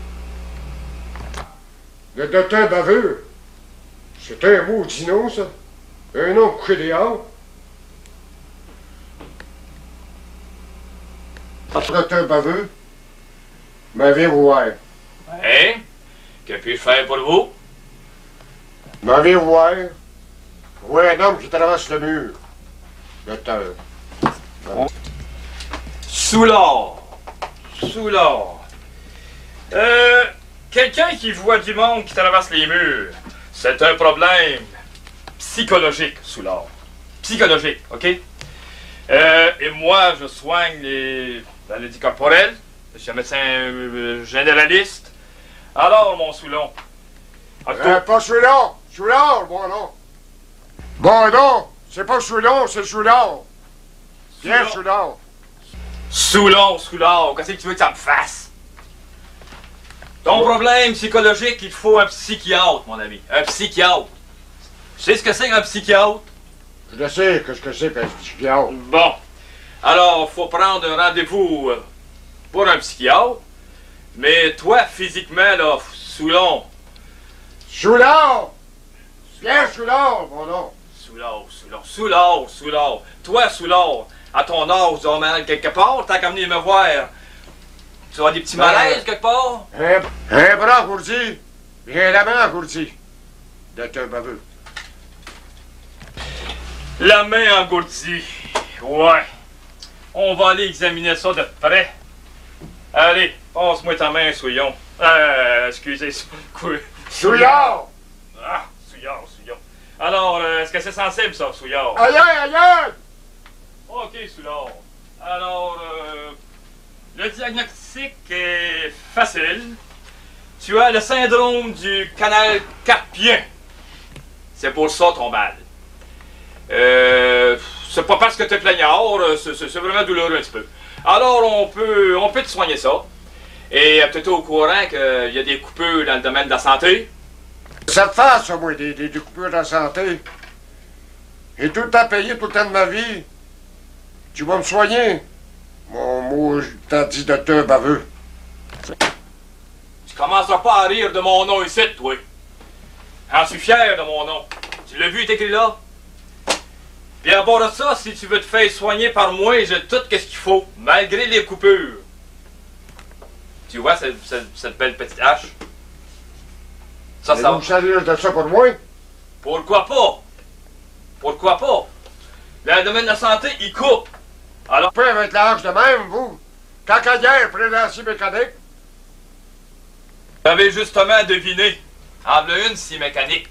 Le docteur Baveux, c'est un maudit nom, ça. Un nom couché dehors. Le docteur Baveux m'avait voir. Hein? Que puis-je faire pour vous? M'avait voir. Ouais, un homme qui traverse le mur. Docteur. Soulard. Soulard. Euh. Quelqu'un qui voit du monde qui traverse les murs, c'est un problème psychologique, Soulard. Psychologique, OK? Euh, et moi, je soigne les maladies corporelles. Je suis un médecin euh, généraliste. Alors, mon Soulon. Euh, pas Soulard. Soulard, bon non. Bon non, c'est pas Soulard, c'est Soulard. Bien Soulard. Soulon, Soulard, qu'est-ce que tu veux que ça me fasse? Ton problème psychologique, il faut un psychiatre, mon ami. Un psychiatre. Tu sais ce que c'est qu'un psychiatre? Je le sais, qu'est-ce que c'est qu'un psychiatre. Bon. Alors, il faut prendre un rendez-vous pour un psychiatre. Mais toi, physiquement, là, Soulon. Soulard! Bien Soulard, mon nom. Soulard, Soulard, Soulard, Soulard. Toi, Soulard, à ton âge, tu as mal quelque part, t'as qu'à venir me voir. Tu as des petits malaises quelque part? Un, un bras engourdi, bien la main engourdie. Docteur Baveux. La main engourdie. Ouais. On va aller examiner ça de près. Allez, passe-moi ta main, Souillon. Euh, excusez, quoi? Souillard! Ah, Souillard, Souillard. Alors, euh, est-ce que c'est sensible, ça, Souillard? Aïe, aïe, aïe, aïe! OK, Soulard. Alors, euh, le diagnostic est facile. Tu as le syndrome du canal carpien. C'est pour ça ton mal. Euh, c'est pas parce que t'es plaignard, c'est, c'est vraiment douloureux un petit peu. Alors, on peut, on peut te soigner ça. Et peut-être au courant qu'il y a des coupures dans le domaine de la santé. Ça te fait, ça, moi, des, des, des coupures de la santé. J'ai tout le temps payé tout le temps de ma vie. Tu vas me soigner. Mon mot, t'as dit docteur baveux. Tu commenceras pas à rire de mon nom ici, toi. J'en suis fier de mon nom. Tu l'as vu, il est écrit là? Puis à bord de ça, si tu veux te faire soigner par moi, j'ai tout ce qu'il faut, malgré les coupures. Tu vois cette, cette, cette belle petite hache? Ça, ça... Vous savez de ça pour moi? Pourquoi pas? Pourquoi pas? Dans le domaine de la santé, il coupe. Alors... Vous pouvez avec la hache de même, vous? Cacaillère, prédation mécanique? J'avais justement deviné. En voilà une, si mécanique.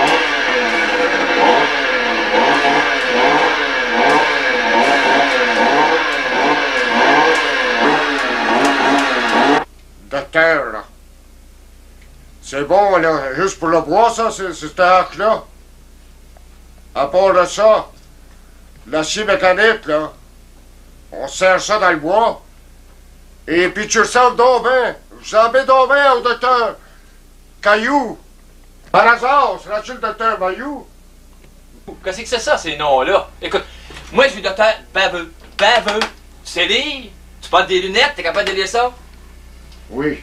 Docteur, là. C'est bon, là, juste pour le bois, ça, c'est cette hache-là. À part de ça, l'acier mécanique, là, on serre ça dans le bois. Et puis tu ressembles donc bien. Vous ressemblez donc bien au docteur Caillou. Par hasard, seras-tu le docteur Caillou? Qu'est-ce que c'est ça, ces noms-là? Écoute, moi, je suis docteur Baveux. Baveux. Tu sais lire? Tu portes des lunettes? T'es capable de lire ça? Oui.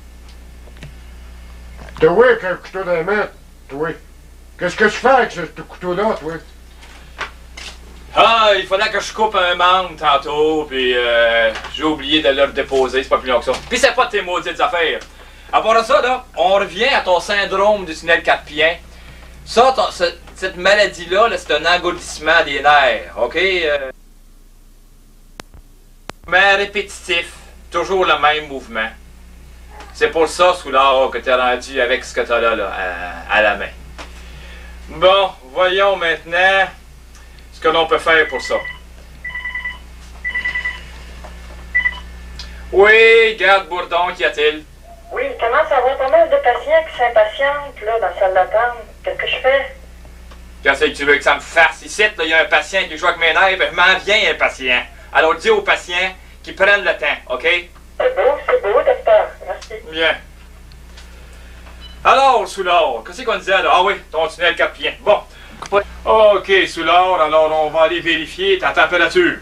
Toi, oui, avec un couteau dans les mains, toi. Qu'est-ce que tu fais avec ce, ce couteau-là, toi? Ah, il fallait que je coupe un membre tantôt, puis euh, j'ai oublié de le redéposer, c'est pas plus long que ça. Puis c'est pas tes maudites affaires. À part de ça, là, on revient à ton syndrome du tunnel carpien. Ça, ton, ce, cette maladie-là, -là, c'est un engourdissement des nerfs, OK? Euh, mais répétitif, toujours le même mouvement. C'est pour ça, Soulard, que t'es rendu avec ce que t'as là, là à, à la main. Bon, voyons maintenant ce que l'on peut faire pour ça. Oui, garde Bourdon, qu'y a-t-il? Oui, il commence à avoir pas mal de patients qui s'impatientent là, dans la salle d'attente. Qu'est-ce que je fais? Qu'est-ce que tu veux que ça me fasse? Ici, il y a un patient qui joue avec mes nerfs, je m'en viens un patient. Alors dis aux patients qu'ils prennent le temps, OK? C'est beau, c'est beau, docteur. Merci. Bien. Alors, Soulard, qu'est-ce qu'on disait là? Ah oui, ton tunnel carpien. Bon. OK, Soulard, alors on va aller vérifier ta température.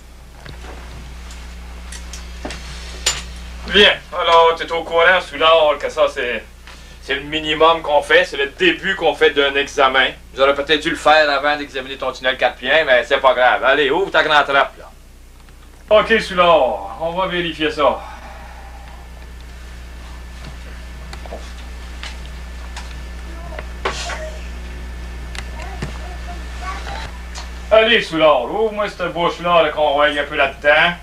Bien. Alors, tu es au courant, Soulard, que ça, c'est... C'est le minimum qu'on fait, c'est le début qu'on fait d'un examen. J'aurais peut-être dû le faire avant d'examiner ton tunnel carpien, mais c'est pas grave. Allez, ouvre ta grande trappe, là. OK, Soulard, on va vérifier ça. Allez, Soulard, ouvre-moi cette bouche-là, qu'on voit un peu là-dedans.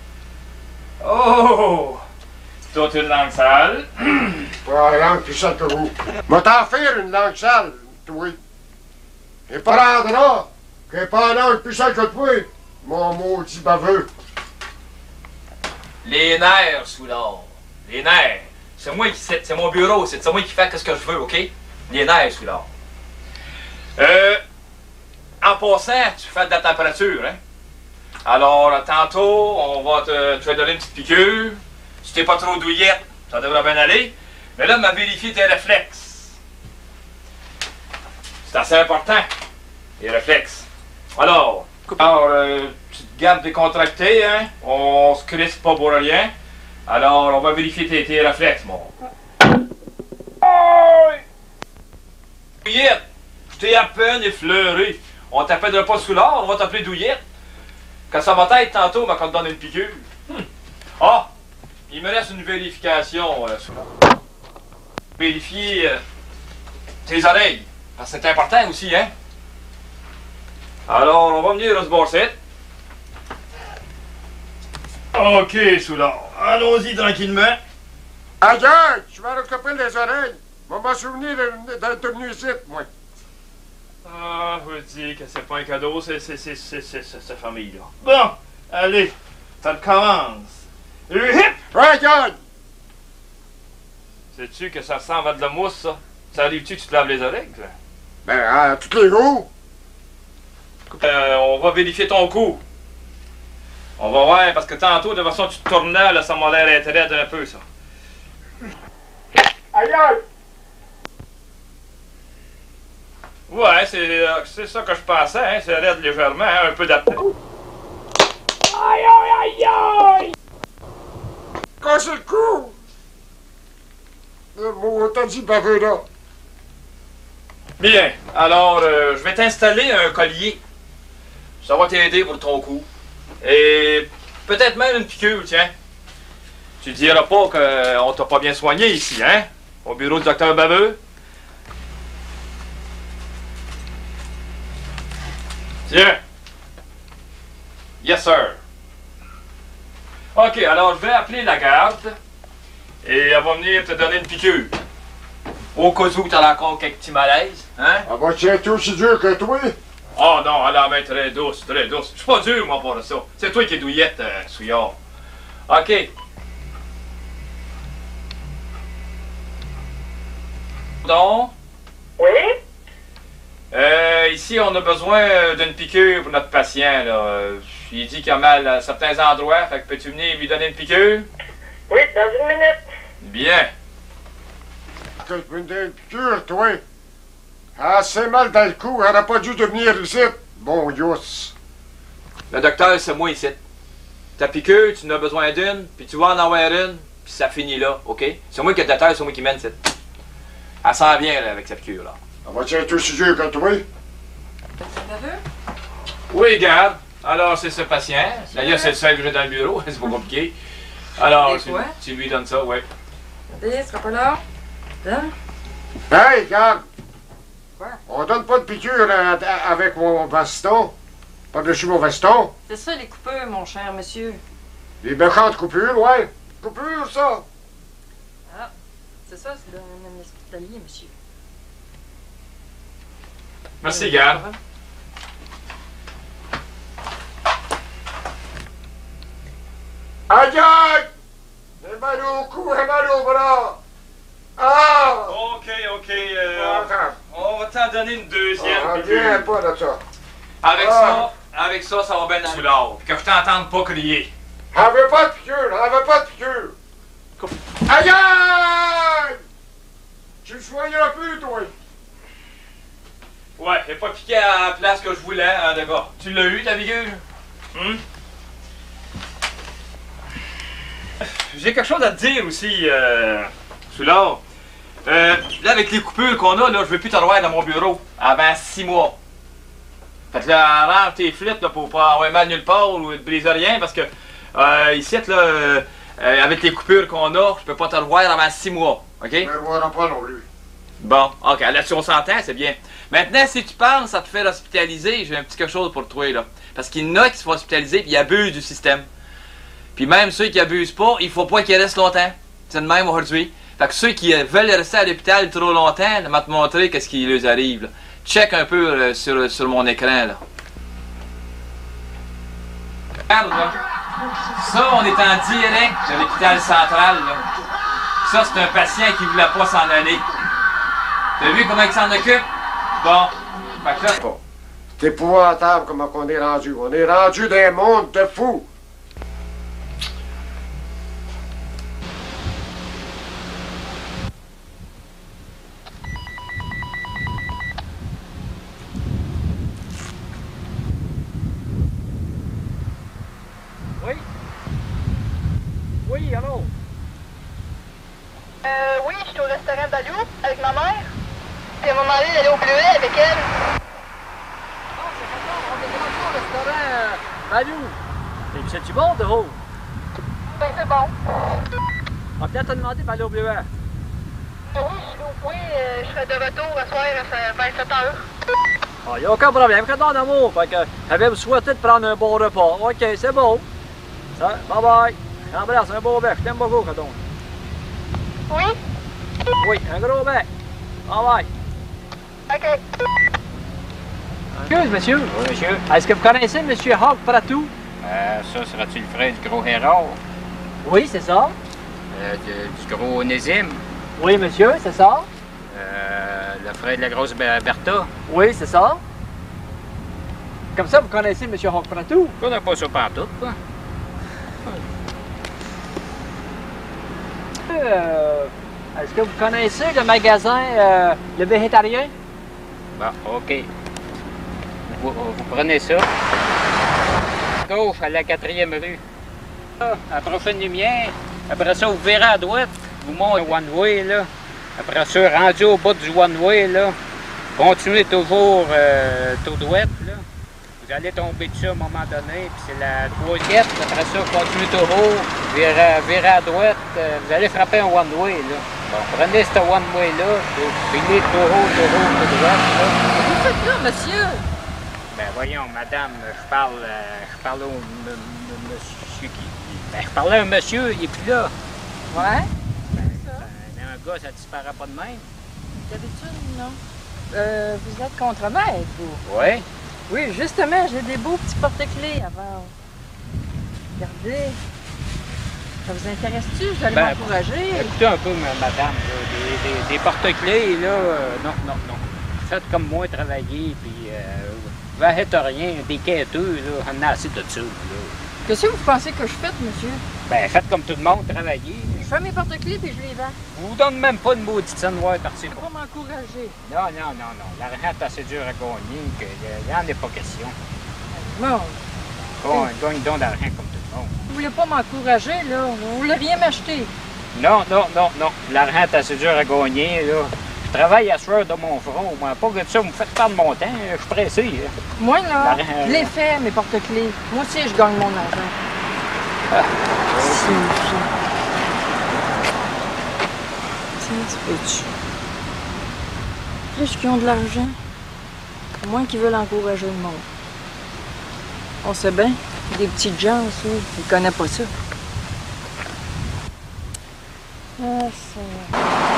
Oh! Toute une langue sale. Pas une langue plus sale que vous. Va t'en faire une langue sale, toi. Et pas rendra qu'elle n'est pas une langue plus sale que toi, mon maudit baveux. Les nerfs, Soulard. Les nerfs. C'est moi qui c'est, c'est mon bureau, c'est moi qui fais ce que je veux, OK? Les nerfs, Soulard. Euh, en passant, tu fais de la température, hein? Alors, tantôt, on va te, te donner une petite piqûre. Si t'es pas trop douillette, ça devrait bien aller. Mais là, on m'a vérifié tes réflexes. C'est assez important, les réflexes. Alors, alors euh, tu te gardes décontracté, hein? On se crispe pas pour rien. Alors, on va vérifier tes, tes réflexes, mon. Oh! Douillette! Je t'ai à peine effleuré. On t'appellera pas Soulard, on va t'appeler Douillette. Quand ça va être tantôt, on va te donner une piqûre. Hmm. Ah! Il me reste une vérification, euh, Soulard. Vérifier euh, tes oreilles. Parce que c'est important aussi, hein? Alors, on va venir à ce bord-ci. OK, Soulard. Allons-y tranquillement. Aïe, tu vas récupérer les oreilles. Je vais m'en souvenir d'être venu ici, moi. Ah, je vous dis que c'est pas un cadeau, c'est c'est c'est c'est c'est cette famille-là. Bon, allez, ça commence. Hip! Regarde! Sais-tu que ça ressemble à de la mousse, ça? Ça arrive-tu que tu te laves les oreilles, toi? Ben, à tous les jours. Euh, on va vérifier ton cou. On va voir, parce que tantôt, de toute façon, tu te tournais, là, ça m'a l'air être raide un peu, ça. Aïe, aïe! Ouais, c'est euh, c'est ça que je pensais, hein, c'est raide légèrement, hein, un peu d'après. Aïe, aïe, aïe, aïe! Cassez le cou! Le mot t'as dit baveux, là. Bien, alors, euh, je vais t'installer un collier. Ça va t'aider pour ton cou. Et peut-être même une piqûre, tiens. Tu diras pas qu'on t'a pas bien soigné ici, hein? Au bureau du docteur Baveux. Tiens. Yes, sir. OK, alors je vais appeler la garde. Et elle va venir te donner une piqûre. Au cas où t'as encore quelques petits malaises, hein? Elle va être aussi dur que toi. Oh non, elle a la main très douce, très douce. Je suis pas dur, moi, pour ça. C'est toi qui es douillette, euh, souillard. OK. Donc? Oui? Euh, ici, on a besoin d'une piqûre pour notre patient, là. Euh, Il dit qu'il a mal à certains endroits, fait que peux-tu venir lui donner une piqûre? Oui, dans une minute. Bien. Que tu me donnes une piqûre, toi. Ah, c'est mal dans le cou, elle n'a pas dû devenir ici. Bon, yous. Le docteur, c'est moi ici. Ta piqûre, tu en as besoin d'une, puis tu vas en avoir une, puis ça finit là, OK? C'est moi qui est le docteur, c'est moi qui mène cette. Elle s'en vient là, avec sa piqûre, là. Elle va être aussi dur que toi. Oui, garde. Alors, c'est ce patient. D'ailleurs, c'est le seul que j'ai dans le bureau, c'est pas compliqué. Alors, tu, tu lui donnes ça, oui. Regardez, ce sera pas là. Là. Hey, regarde. On donne pas de piqûre euh, avec mon veston. Par-dessus mon veston. C'est ça, les coupeurs, mon cher monsieur. Les méchantes coupures, ouais. Coupures, ça. Ah, c'est ça, c'est un hospitalier, monsieur. Merci, garde. Aïe, aïe! J'ai mal au cou, j'ai mal au bras. Ah! OK, OK. Euh, on va t'en donner une deuxième. Ah, piqûre. viens pas de ça. Avec Ah. ça, avec ça, ça va bien dans le soulard. Puis que je t'entende pas crier. Elle veut pas de piqûre, elle veut pas de piqûre. Aïe, aïe! Tu le soigneras plus, toi. Ouais, j'ai pas piqué à la place que je voulais, hein, d'accord. Tu l'as eu, ta piqûre? Hum? J'ai quelque chose à te dire aussi, euh, Soulard. Euh, là, avec les coupures qu'on a, là, je veux plus te revoir dans mon bureau avant six mois. Fait que là, arrange tes flips là, pour pas avoir mal nulle part ou te briser rien, parce que euh, ici, là, euh, euh, avec les coupures qu'on a, je peux pas te revoir avant six mois, OK? Je ne reverrai pas non plus. Bon, OK, là-dessus on s'entend, c'est bien. Maintenant, si tu penses à te faire hospitaliser, j'ai un petit quelque chose pour toi, là. Parce qu'il y en a qui se font hospitaliser et ils abusent du système. Puis même ceux qui abusent pas, il faut pas qu'ils restent longtemps. C'est de même aujourd'hui. Fait que ceux qui veulent rester à l'hôpital trop longtemps, je vais te montrer qu'est-ce qui leur arrive, là. Check un peu euh, sur, sur mon écran, là. Regarde, là. Ça, on est en direct de l'hôpital central, là. Ça, c'est un patient qui voulait pas s'en aller. T'as vu comment il s'en occupe? Bon. Fait que là... C'est épouvantable comment on est rendu. On est rendu dans un monde de fous. Oui? Oui, allô? Euh, oui, je suis au restaurant Balou avec ma mère. Puis elle m'a demandé d'aller au Bleuet avec elle. Ah, c'est pas ça, on est rendu au restaurant euh, Balou. Et puis c'est-tu bon de haut? Ben, c'est bon. On va peut-être te demander d'aller au Bleuet. Euh, oui, je suis au oui, euh, je serai de retour à soir à vingt-sept heures. Ah, y a aucun problème, que ton amour. Fait que j'avais vous souhaité de prendre un bon repas. OK, c'est beau. Ça, bye bye. J'embrasse un beau bec, je t'aime beaucoup, Coton. Oui? Oui, un gros bec. Bye bye. OK. Excuse, monsieur. Oui, monsieur. Est-ce que vous connaissez M. Hawk Pratou? Euh, ça, serait-tu le frère du gros Hérard? Oui, c'est ça. Euh, du, du gros Onésime? Oui, monsieur, c'est ça. Euh, le frère de la grosse Ber- Bertha? Oui, c'est ça. Comme ça, vous connaissez M. Hawk Pratou? On n'a pas ça partout, quoi. Euh, Est-ce que vous connaissez le magasin euh, Le Végétarien? Bon, OK. Vous, vous prenez ça. Gauche, à la quatrième rue. À la prochaine lumière. Après ça, vous verrez à droite. Vous montez one way, là. Après ça, rendu au bout du one way, là. Continuez toujours euh, tout droite, là. Vous allez tomber dessus à un moment donné, puis c'est la droite. Après ça, continuez toujours, virez, virez à droite, euh, vous allez frapper un one-way, là. Bon, prenez ce one-way-là, puis filez toujours, toujours, tout droite, là. Vous faites là, monsieur? Ben voyons, madame, je parle, euh, je parle au m- m- monsieur qui... Ben, je parlais à un monsieur, il est plus là. Ouais? Ben, ben, un gars, ça disparaît pas de même. D'habitude, non. Euh, vous êtes contremaître, vous? Oui. Oui, justement, j'ai des beaux petits porte-clés avant. Regardez. Ça vous intéresse-tu? Vous allez Ben, m'encourager? Écoutez un peu, ma- madame, là, des, des, des porte-clés, là, euh, non, non, non. Faites comme moi, travaillez, puis euh, vous n'arrêtez rien, des quêteux, là, on a assez de ça, là. Qu'est-ce que vous pensez que je fais, monsieur? Ben, faites comme tout le monde, travaillez. Je fais mes porte-clés et je les vends. Je vous donne même pas une maudite scène noire par-ci. Faut pas m'encourager. Non, non, non, non. L'argent est assez dur à gagner qu'il n'y en est pas question. Bon. Bon, on gagne donc d'argent comme tout le monde. Vous voulez pas m'encourager, là? Vous voulez rien m'acheter? Non, non, non, non. L'argent est assez dur à gagner, là. Je travaille à sueur de mon front. Moi, pas que ça, vous me faites perdre mon temps. Je suis pressé, là. Moi, là, L'argent, je les fais, mes porte-clés. Moi aussi, je gagne mon argent. Ah. C'est ça. Tiens, tu peux-tu? Plus qu'ils ont de l'argent, moins qu'ils veulent encourager le monde. On sait bien, des petites gens, ça, ils connaissent pas ça. Ah, ça...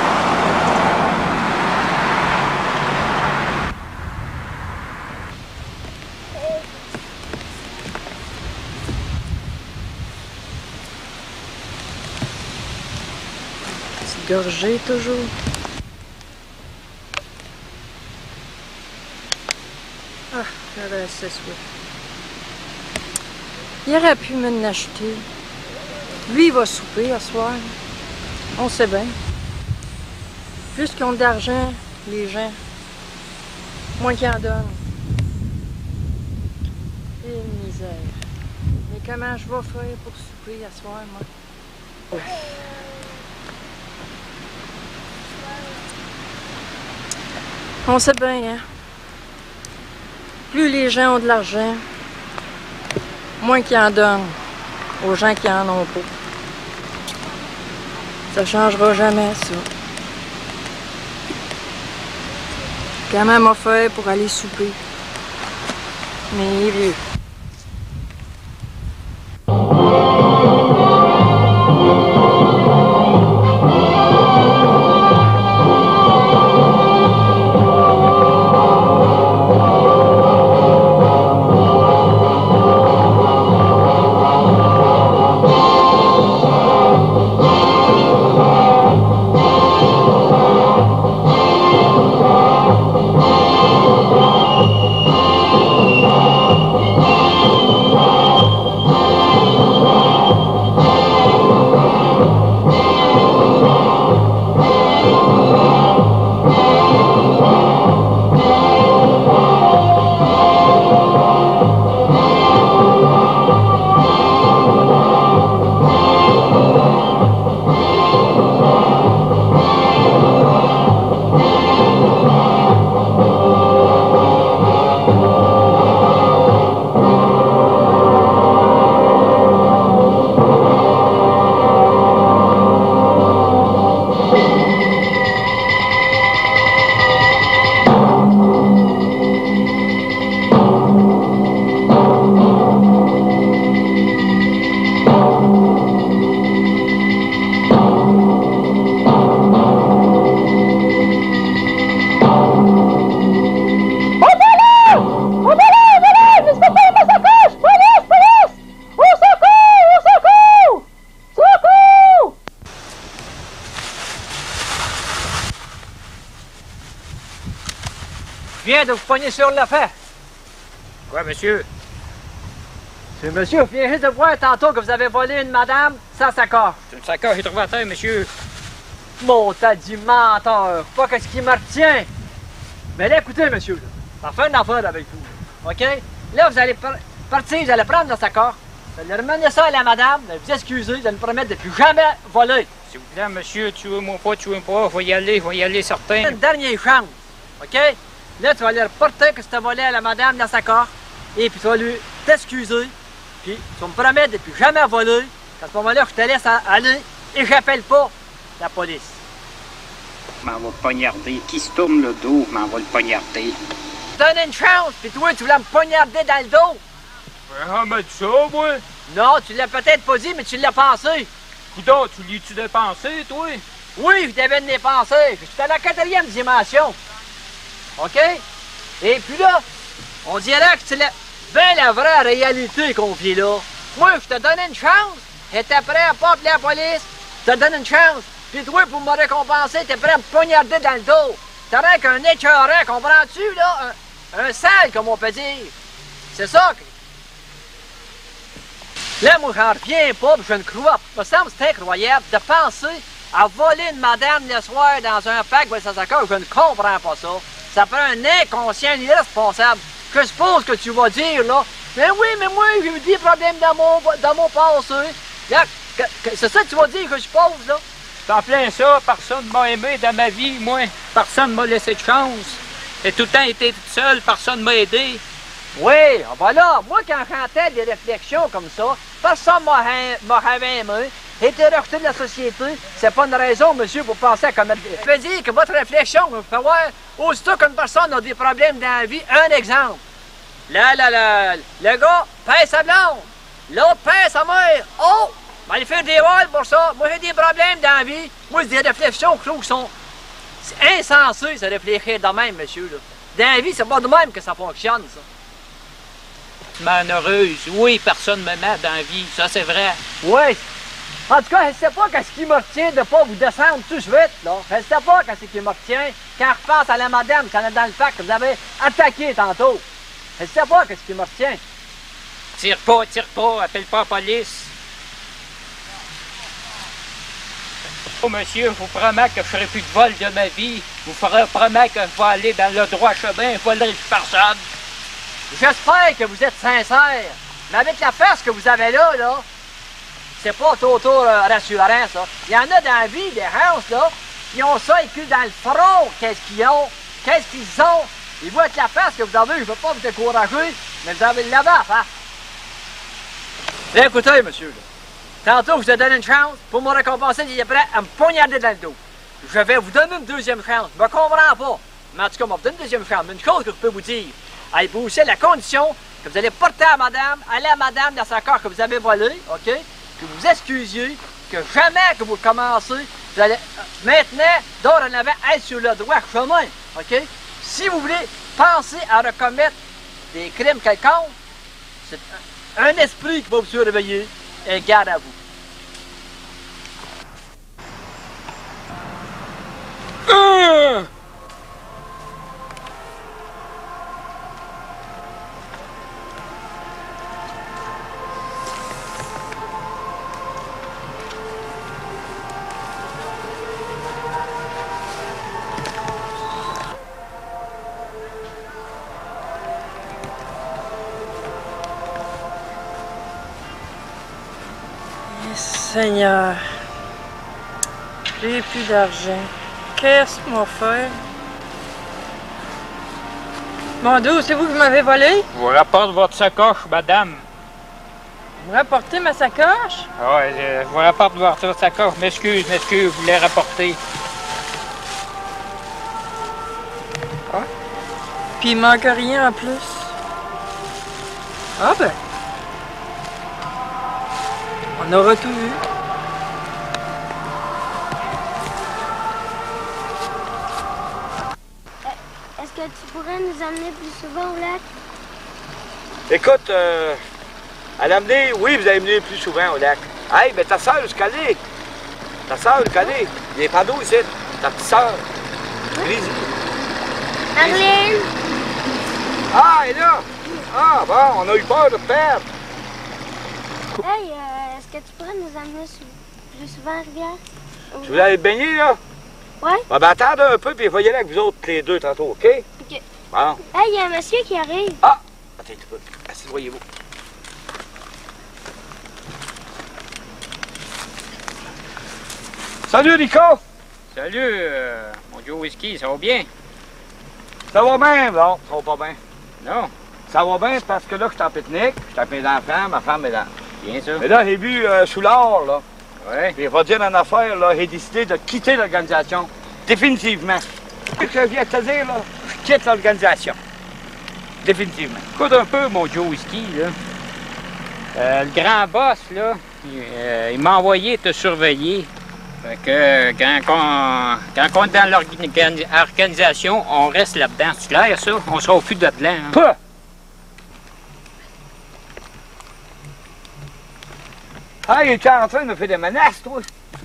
Gorgé toujours. Ah, j'avais assez soif. Il aurait pu me l'acheter. Lui, il va souper ce soir. On sait bien. Plus qu'ils ont d'argent, les gens, moins qu'ils en donnent. Et misère. Mais comment je vais faire pour souper ce soir, moi? On sait bien, hein? Plus les gens ont de l'argent, moins qu'ils en donnent aux gens qui en ont pas. Ça changera jamais, ça. Comment m'a fait pour aller souper? Mais il est vieux. de vous pogner sur le fait. Quoi, monsieur? C'est monsieur, vous venez juste de voir tantôt que vous avez volé une madame sans sacoche. C'est une sacoche, j'ai trouvé à terre, monsieur. Mon t'as dit menteur, pas qu'est-ce qui me retient. Mais là, écoutez, monsieur, là, on va faire une affaire avec vous, OK? Là, vous allez par partir, vous allez prendre la sacoche, vous allez ramener ça à la madame, vous allez vous excuser, vous allez me promettre de plus jamais voler. S'il vous plaît, monsieur, tuez-moi pas, tuez-moi pas, je vais y aller, je vais y aller certain. Une dernière chance, OK? Là, tu vas aller reporter que tu as volé à la madame dans sa sacoche, et puis tu vas lui t'excuser, puis tu vas me promettre de plus jamais voler. À ce moment-là, je te laisse aller et j'appelle pas la police. Je m'en vais poignarder. Qui se tourne le dos, je m'en vais le poignarder. Donne une chance, puis toi, tu voulais me poignarder dans le dos. Ah, mais ça, moi? Non, tu l'as peut-être pas dit, mais tu l'as pensé. Coudon, tu l'as-tu dépensé, toi? Oui, je devais le dépenser. Je suis à la quatrième dimension. OK? Et puis là, on dirait que c'est la, ben la vraie réalité qu'on vit là. Moi, je te donne une chance, et t'es prêt à pas appeler la police, je te donne une chance, puis toi, pour me récompenser, t'es prêt à me poignarder dans le dos. T'as rien qu'un écœurant, comprends-tu, là? Un, un sale, comme on peut dire. C'est ça que... Là, moi, j'en reviens pas, je ne crois pas. Ça me semble c'est incroyable de penser à voler une madame le soir dans un parc de sacoche. Je ne comprends pas ça. Ça prend un inconscient irresponsable. Je suppose que tu vas dire, là, mais oui, mais moi, j'ai eu des problèmes dans mon, dans mon passé. C'est ça que tu vas dire que je suppose, là? C'est en plein ça, personne m'a aimé dans ma vie, moi. Personne m'a laissé de chance. J'ai tout le temps été toute seule, personne m'a aidé. Oui, voilà. Moi, quand j'entends des réflexions comme ça, personne m'aurait aimé. Été rejeté de la société, c'est pas une raison, monsieur, pour penser à commettre des... Je veux dire que votre réflexion, vous pouvez voir, aussitôt qu'une personne a des problèmes dans la vie, un exemple. Là, là, là, le gars pèse sa blonde, l'autre pèse sa mère. Oh! Ben, il fait des vols pour ça. Moi, j'ai des problèmes dans la vie. Moi, c'est des réflexions que je trouve qui sont... C'est insensé, ça, réfléchir de même, monsieur, là. Dans la vie, c'est pas de même que ça fonctionne, ça. Malheureuse, oui, personne me met dans la vie, ça, c'est vrai. Oui. En tout cas, je ne sais pas qu'est-ce qui me retient de ne pas vous descendre tout de suite, là. Je ne sais pas qu'est-ce qui me retient quand je repense à la madame qui en est dans le parc que vous avez attaqué tantôt. Je ne sais pas qu'est-ce qui me retient. Tire pas, tire pas, appelle pas la police. Oh, monsieur, je vous promets que je ne ferai plus de vol de ma vie. Je vous ferai promettre que je vais aller dans le droit chemin, je ne volerai plus personne. J'espère que vous êtes sincère. Mais avec la face que vous avez là, là, c'est pas auto euh, rassurant, ça. Il y en a dans la vie, des gens, là, qui ont ça écrit dans le front. Qu'est-ce qu'ils ont? Qu'est-ce qu'ils ont? Ils voient avec la face que vous avez, je ne veux pas vous décourager, mais vous avez le là-bas, hein? Bien, écoutez, monsieur, là, tantôt, je vous ai donné une chance pour me récompenser, il est prêt à me poignarder dans le dos. Je vais vous donner une deuxième chance. Je me comprends pas. Mais en tout cas, je vais vous donner une deuxième chance. Mais une chose que je peux vous dire, elle peut aussi à la condition que vous allez porter à madame, aller à madame dans sa corps que vous avez volé, OK? Que vous excusiez, que jamais que vous commencez, vous allez euh, maintenant, dorénavant, être sur le droit chemin, OK? Si vous voulez penser à recommettre des crimes quelconques, c'est un, un esprit qui va vous surveiller et garde à vous. Euh! Seigneur, j'ai plus d'argent. Qu'est-ce qu'on va faire? Mon Dieu, c'est vous qui m'avez volé? Je vous rapporte votre sacoche, madame. Vous me rapportez ma sacoche? Ah ouais, je, je vous rapporte votre sacoche. M'excuse, m'excuse, je vous l'ai rapporté. Ah. Puis il manque rien en plus. Ah ben. On aura tout vu. Est-ce que tu pourrais nous amener plus souvent au lac? Écoute, euh, à l'amener, oui, vous allez venir plus souvent au lac. Hey, mais ta soeur, je connais. Ta soeur, je connais. Il y a pas d'eau ici. Ta petite soeur. Grésie. Arlene? Ah, elle est là! Ah, bon, on a eu peur de te perdre. Hey, euh, est-ce que tu pourrais nous amener sou- plus souvent à la rivière? Tu voulais aller te baigner, là? Ouais. Bon, ben, attendez un peu, puis il va y aller avec vous autres, les deux, tantôt, OK? OK. Bon. Hey, il y a un monsieur qui arrive. Ah! Attends un petit peu. Asseyez-vous. Salut, Rico! Salut, euh, mon Joe Whisky, ça va bien? Ça va bien? Non, ça va pas bien. Non? Ça va bien parce que là, je suis en pique-nique, je suis avec mes enfants, ma femme est là. Bien sûr. Mais là, j'ai vu euh, Soulard, là. Ouais. Puis il va dire une affaire, là, j'ai décidé de quitter l'organisation. Définitivement. Ce que je viens de te dire, là, je quitte l'organisation. Définitivement. Écoute un peu, mon Joe Whisky, là. Euh, le grand boss, là, il, euh, il m'a envoyé te surveiller. Fait que quand, on, quand on est dans l'organisation, on reste là-dedans. C'est clair, ça? On sera au fût de dedans. Hein? Pas! Hey, es-tu en train de me faire des menaces, toi?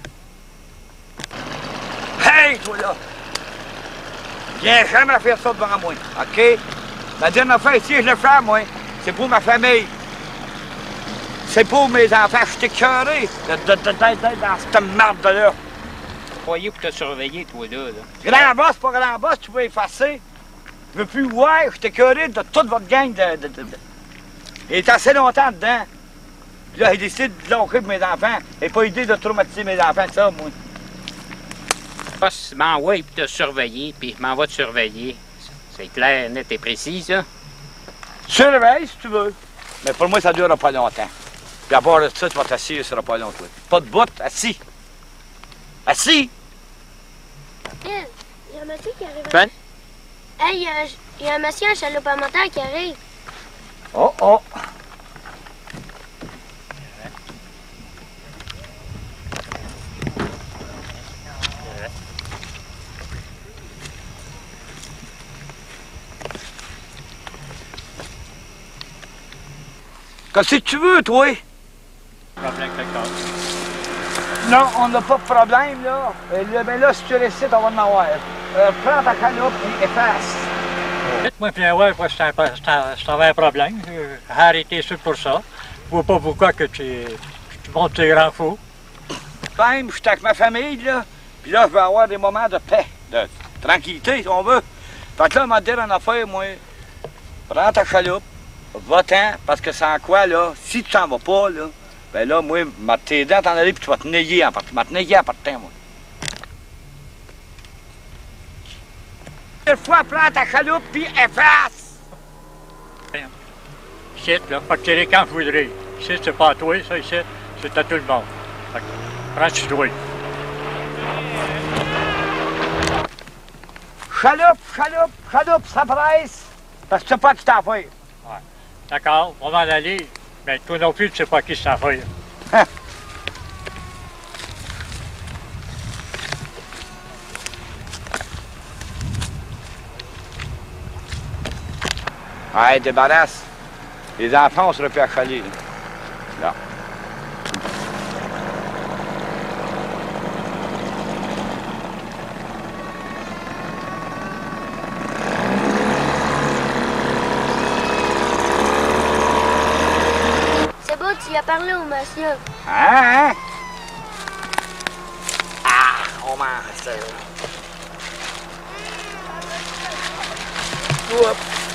Hey, toi, là! Viens jamais faire ça devant moi, OK? La dernière fois ici, je le fais, moi. C'est pour ma famille. C'est pour mes enfants. Je suis écœuré d'être dans cette marde-là. Envoyé pour te surveiller, toi, là. là. Grand boss, pas grand boss, tu veux effacer. Je veux plus voir, je suis écœuré de toute votre gang de... de, de, de. Il est assez longtemps dedans. Puis là, il décide de l'oncrer pour mes enfants. Et pas idée de traumatiser mes enfants que ça, moi. Le boss m'envoie pour te surveiller, puis il m'envoie te surveiller. C'est clair, net et précis, ça? Surveille, si tu veux. Mais pour moi, ça ne durera pas longtemps. Puis à part de ça, tu vas t'asseoir, ça ne sera pas long, toi. Pas de bout, assis. Assis! Il y a un monsieur qui arrive. Ben? Hey, il y, a, il y a un monsieur à chaloupe à moteur qui arrive. Oh, oh! Qu'est-ce que tu veux, toi? Problème quelque part. Non, on n'a pas de problème, là. Euh, là, ben là, si tu récites, on va en avoir. Euh, prends ta chaloupe et efface. Moi, puis ouais, moi, c'est un, c'est un, c'est un problème. J'ai arrêté ça pour ça. Je vois pas pourquoi que tu, tu montes tes grands fous. Même, je suis avec ma famille, là. Puis là, je vais avoir des moments de paix, de tranquillité, si on veut. Fait que là, on m'a dit une affaire, moi. Prends ta chaloupe, va-t'en, parce que c'est en quoi, là, si tu t'en vas pas, là, ben là, moi, je vais t'aider à t'en aller, puis tu vas te nailler en partant. Je vais te nailler en partant, moi. Une fois, prends ta chaloupe, puis efface! Ici, là, faut tirer quand vous voudrez. Ici, c'est pas à toi, ça, ici, c'est à tout le monde. Fait que, prends sur toi. Chaloupe, chaloupe, chaloupe, ça presse! Parce que tu sais pas qui t'en fait. Ouais. D'accord, on va en aller. Mais toi non plus, tu sais pas qui s'en fait. Hein? Ouais, débarrasse. Les enfants, on serait plus achalés. Là. C'est beau, tu y as parlé au monsieur. Hein? Hein? Ah, on mange ça. Oups.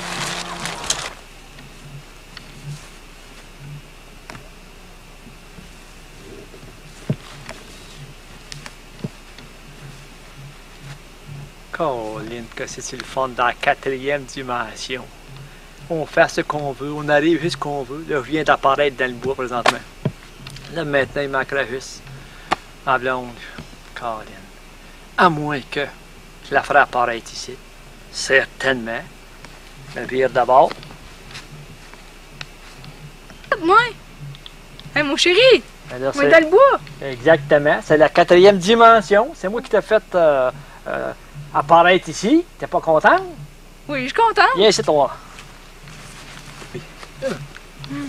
Colin, que c'est le fun dans la quatrième dimension. On fait ce qu'on veut, on arrive juste ce qu'on veut. Là, je viens d'apparaître dans le bois présentement. Là, maintenant, il manquerait juste ma blonde. Colin. À moins que je la ferai apparaître ici. Certainement. Le pire d'abord. Moi? Hey, mon chéri! Alors, On est dans le bois! Exactement. C'est la quatrième dimension. C'est moi qui t'ai fait euh, euh, apparaître ici. T'es pas content? Oui, je suis content. Viens ici, toi. Oui. Mm.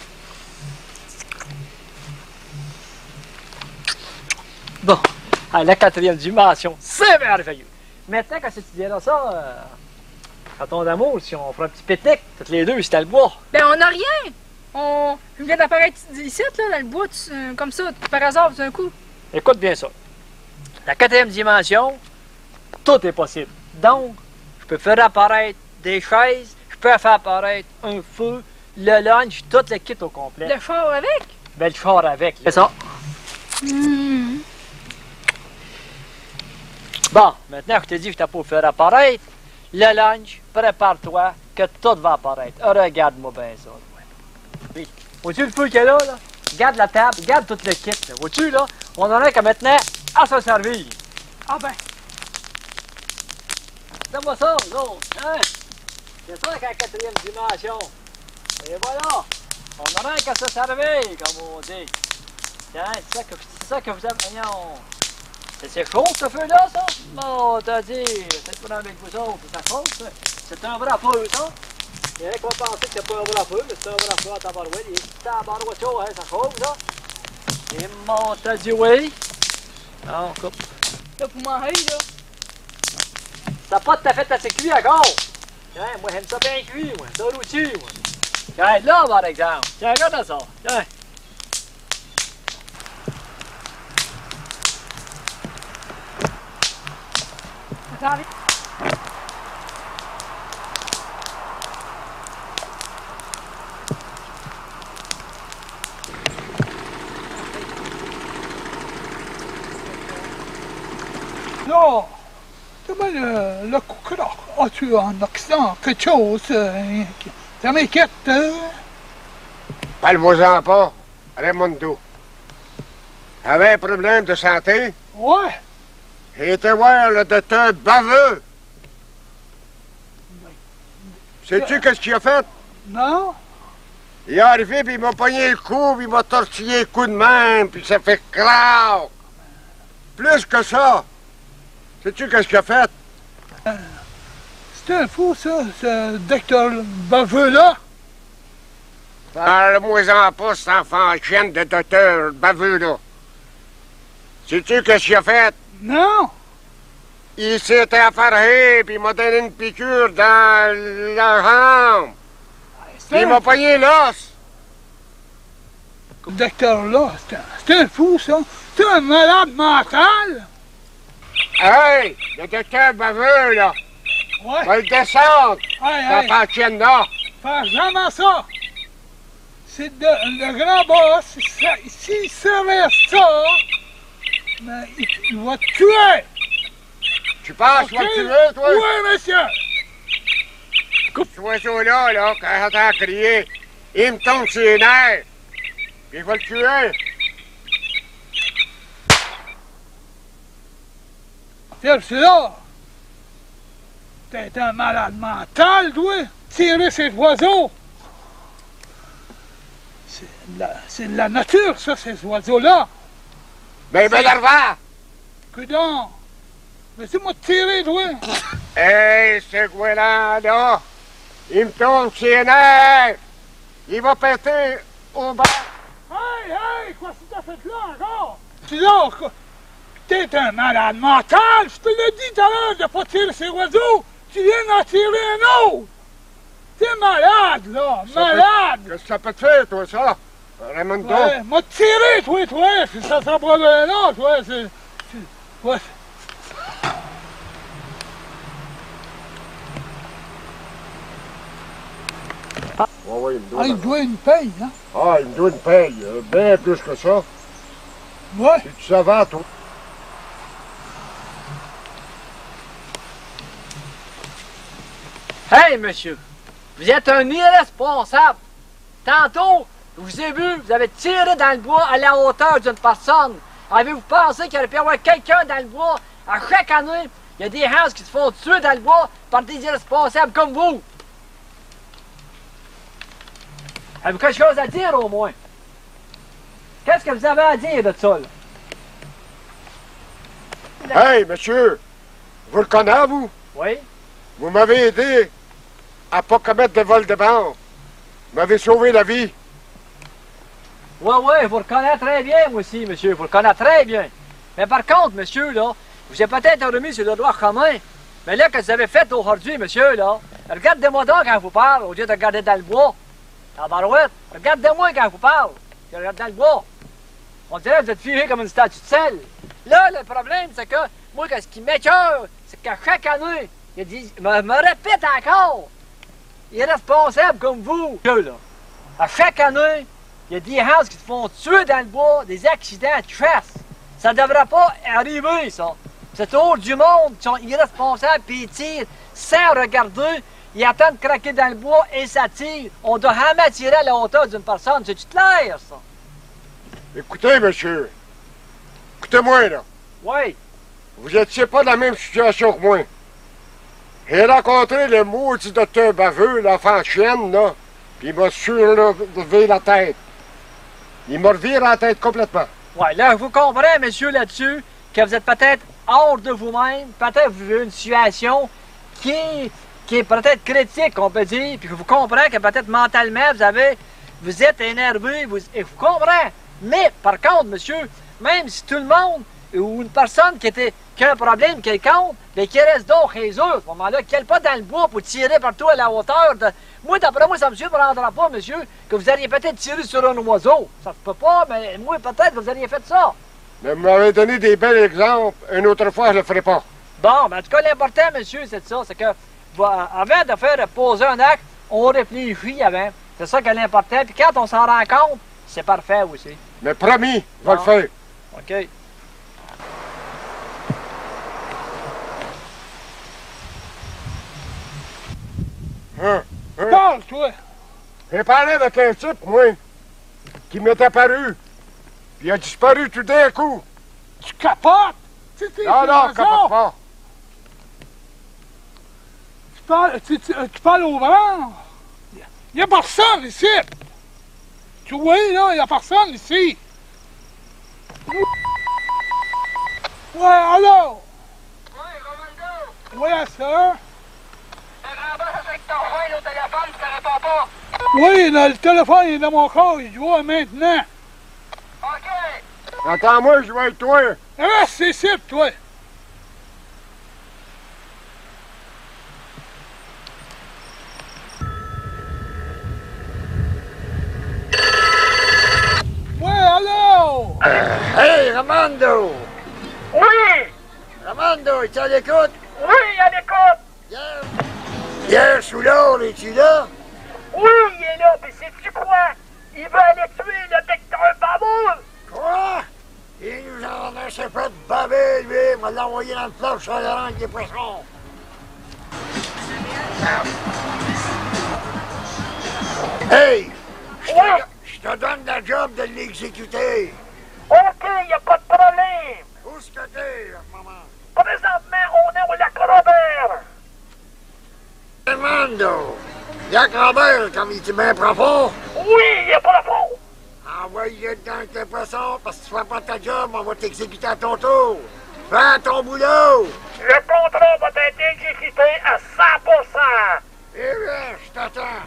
Bon, à la quatrième dimension, c'est merveilleux. Maintenant, quand tu diras ça, euh, À ton amour, si on fera un petit pique-nique, toutes les deux, c'était le bois. Ben, on n'a rien! On vient d'apparaître ici, là, dans le bois, tu- euh, comme ça, par hasard, d'un coup. Écoute bien ça. La quatrième dimension, tout est possible. Donc, je peux faire apparaître des chaises, je peux faire apparaître un feu, le lunch, tout le kit au complet. Le char avec? Ben, le char avec. C'est ça. Mmh. Bon, maintenant que je t'ai dit que t'as pour faire apparaître, le lunch, prépare-toi que tout va apparaître. Ah, regarde-moi bien ça. Oui. Vois-tu le feu qu'il y a là, là? Regarde la table, regarde tout le kit. Là. Vois-tu, là? On en a qu'à maintenant à se servir. Ah ben. Donne-moi ça, l'autre. Hein? C'est ça qu'à la quatrième dimension. Et voilà. On en a qu'à se servir, comme on dit. Tiens, c'est ça que, c'est ça que vous avez... Voyons. C'est c'est chaud, ce feu-là, ça? Bon, t'as dit, c'est pas avec vous autres, c'est ça chaud, ça. C'est un vrai feu, ça. Il y en a qui vont penser que c'est pas un vrai feu, mais c'est un vrai feu à tabarouette. Il est tabarouette chaud, hein, ça chaud, ça. Et mon, t'as dit oui. Non, coupe. Là, pour manger, là. Ça n'a pas tout à fait assez cuit encore. Tiens, moi, j'aime ça bien cuit, moi. Ça l'outil, moi. Tiens, là, par exemple. Tiens, regarde ça. Tiens. Attends, vite. Là, comment le, le coquelin, as-tu un accident, quelque chose? Euh, ça m'inquiète, hein? Parle-moi-en pas, Raimundo. Avait un problème de santé? Ouais. J'ai été voir le docteur baveux. Sais-tu qu'est-ce qu'il a fait? Non. Il est arrivé, puis il m'a pogné le cou, puis il m'a tortillé le cou de même, puis ça fait clac. Plus que ça. Sais-tu qu'est-ce qu'il a fait? Euh, c'est un fou, ça, ce docteur baveux-là. Parle-moi-en pas, cet enfant chienne de docteur baveux-là. Sais-tu qu'est-ce qu'il a fait? Non. Il s'était affairé, puis il m'a donné une piqûre dans la jambe. Puis il m'a pogné l'os. Le docteur-là, c'est un, c'est un fou, ça. C'est un malade mental. Hey, le docteur baveux, là. Ouais. Va le descendre. Hey, Cet hey. enfant chienne là. Fais jamais ça. C'est de, le grand boss, ça- s'il savait ça, mais il, il va te tuer. Tu penses qu'il va te tuer, toi? Oui, monsieur. Ce oiseau-là, là, quand j'entends crier, il me tombe sur les nerfs. Puis il va le tuer. C'est là. T'es un malade mental, toi. Tirer ces oiseaux. C'est de la, c'est de la nature, ça, ces oiseaux-là. Ben, ben, l'arva. Que donc? Laissez-moi te tirer, toi. Hey, ce gouélan-là, il me tombe sur les nerfs. Il va péter au bas. Hey, hey, quoi que t'as fait là encore? Tu là, quoi? T'es un malade mental, je te l'ai dit tout à l'heure de pas tirer ces oiseaux. Tu viens d'en tirer un autre. T'es malade, là, Ça malade. peut- Qu'est-ce que ça peut te faire, toi, ça? Raimundo? Ouais, m'a tiré, toi, toi, c'est ça, ça prend un autre, ouais, c'est... c'est- Ouais. Ah, ouais, il me doit, Ah, il doit une paye, hein? Ah, il me doit une paye, euh, bien plus que ça. Ouais. Si tu savais, toi. Hey, monsieur, vous êtes un irresponsable. Tantôt, je vous ai vu, vous avez tiré dans le bois à la hauteur d'une personne. Avez-vous pensé qu'il aurait pu y avoir quelqu'un dans le bois? À chaque année, il y a des gens qui se font tuer dans le bois par des irresponsables comme vous. Avez-vous quelque chose à dire, au moins? Qu'est-ce que vous avez à dire de ça, là? Hey, monsieur, vous le connaissez, vous? Oui. Vous m'avez aidé à pas commettre de vol de banque. Vous m'avez sauvé la vie. Oui, oui, je vous le connais très bien, moi aussi, monsieur. Je vous le connais très bien. Mais par contre, monsieur, là, vous avez peut-être remis sur le droit commun. Mais là, qu'est-ce que vous avez fait aujourd'hui, monsieur, là? Regardez-moi donc quand je vous parle, au lieu de regarder dans le bois. La barouette, regardez-moi quand je vous parle. Je regarde dans le bois. On dirait que vous êtes figé comme une statue de sel. Là, le problème, c'est que moi, ce qui m'écoeure, c'est qu'à chaque année, il dit, me, me répète encore, il est responsable comme vous. Là. À chaque année, il y a des gens qui se font tuer dans le bois, des accidents de chasse. Ça ne devrait pas arriver, ça. C'est autour du monde qui sont irresponsables puis ils tirent sans regarder. Ils attendent de craquer dans le bois et ça tire. On doit jamais tirer à la hauteur d'une personne. C'est-tu clair, ça? Écoutez, monsieur. Écoutez-moi, là. Oui. Vous n'étiez pas dans la même situation que moi. J'ai rencontré le maudit docteur baveux, l'enfant chienne, là, puis il m'a surlevé la tête. Il m'a reviré la tête complètement. Oui, là, je vous comprends, monsieur, là-dessus, que vous êtes peut-être hors de vous-même, peut-être vous vivez une situation qui est, qui est peut-être critique, on peut dire, puis je vous comprends que peut-être mentalement, vous avez, vous êtes énervé, vous, et je vous comprends. Mais, par contre, monsieur, même si tout le monde, ou une personne qui, était, qui a un problème quelconque, mais qui reste donc chez eux, à ce moment-là, qui n'est pas dans le bois pour tirer partout à la hauteur de... Moi, d'après moi, ça me surprendra pas, monsieur, que vous alliez peut-être tirer sur un oiseau. Ça se peut pas, mais moi, peut-être, vous auriez fait ça. Mais vous m'avez donné des bels exemples. Une autre fois, je le ferai pas. Bon, mais en tout cas, l'important, monsieur, c'est ça, c'est que, avant de faire poser un acte, on réfléchit avant. C'est ça qui est l'important. Puis quand on s'en rend compte, c'est parfait aussi. Mais promis, je vais le faire. OK. Hein? Hein? Parle, toi! J'ai parlé avec un type, moi, qui m'est apparu. Puis il a disparu tout d'un coup. Tu capotes? Tu sais, Non, non, je capote pas. Tu parles, tu, tu, tu parles au vent? Il n'y a personne ici! Tu vois, là, il n'y a personne ici! Ouais, allô? Oui, Romando! Oui, ça? Le grand boss avec ton coin au téléphone, tu ne réponds pas! Oui, là, le téléphone est dans mon corps, il joue maintenant! OK! Attends-moi, je vais avec toi. Reste ici, toi! Ouais, allô? Hey, Ramando! Oui! Ramando, es-tu à l'écoute? Oui, à l'écoute! Hier, hier sous l'or, es-tu là? Oui, il est là, mais sais-tu quoi? Il veut aller tuer le docteur Baboule! Quoi? Il nous en a assez fait de baver, lui. Il va l'envoyer dans le fleuve Saint-Laurent avec des poissons. Hey! Je te, Ouais. je te donne la job de l'exécuter. OK, il n'y a pas de problème! Où est-ce que t'es, maman? Présentement, on est au lac Robert! Ramando! Jack Robert, comme il est bien profond. Oui, il est profond! Envoie-le dans tes poissons, parce que tu fais pas ta job, on va t'exécuter à ton tour. Fais ton boulot! Le contrat va être exécuté à cent pour cent! Eh bien, je t'attends.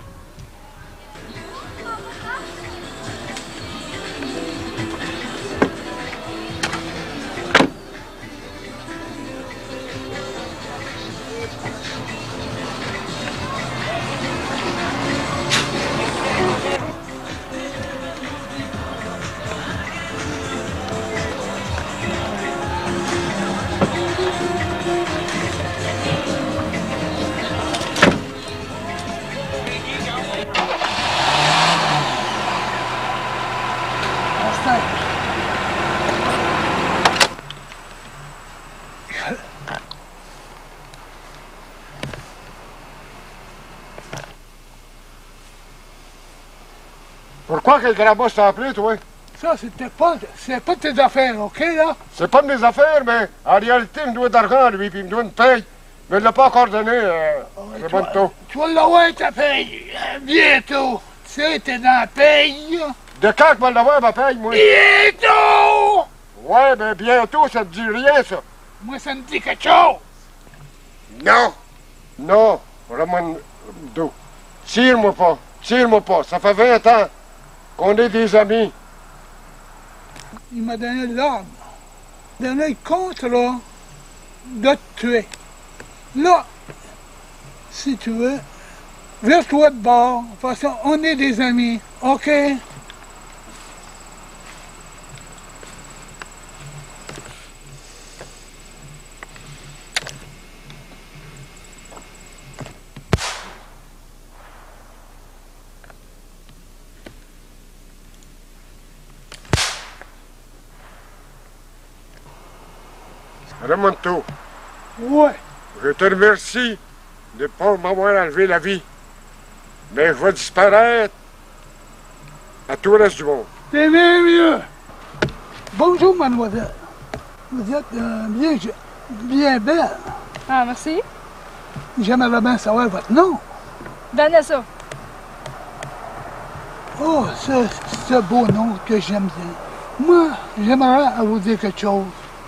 Pourquoi que le grand boss t'a appelé, toi? Ça, c'était pas, c'est pas tes affaires, OK, là? C'est pas de mes affaires, mais en réalité, il me doit d'argent, lui, puis il me doit une paye. Mais il l'a pas encore donné, euh, c'est bon de tout. Tu vas l'avoir ta paye, euh, bientôt. Tu sais, t'es dans la paye. De quand que va l'avoir, ma paye, moi? Bientôt! Ouais, ben bientôt, ça te dit rien, ça. Moi, ça me dit quelque chose. Non. Non, Ramando. Tire-moi pas, tire-moi pas. Ça fait vingt ans qu'on est des amis. Il m'a donné l'ordre, donné le contrat de te tuer. Là, si tu veux, vire-toi de bord. De toute façon, on est des amis, OK? Ramonto. Ouais. Je te remercie de ne pas m'avoir enlevé la vie. Mais je vais disparaître à tout le reste du monde. C'est bien mieux. Bonjour, mademoiselle. Vous êtes euh, bien, bien belle. Ah, merci. J'aimerais bien savoir votre nom. Vanessa. Oh, ce, ce beau nom que j'aime bien. Moi, j'aimerais vous dire quelque chose.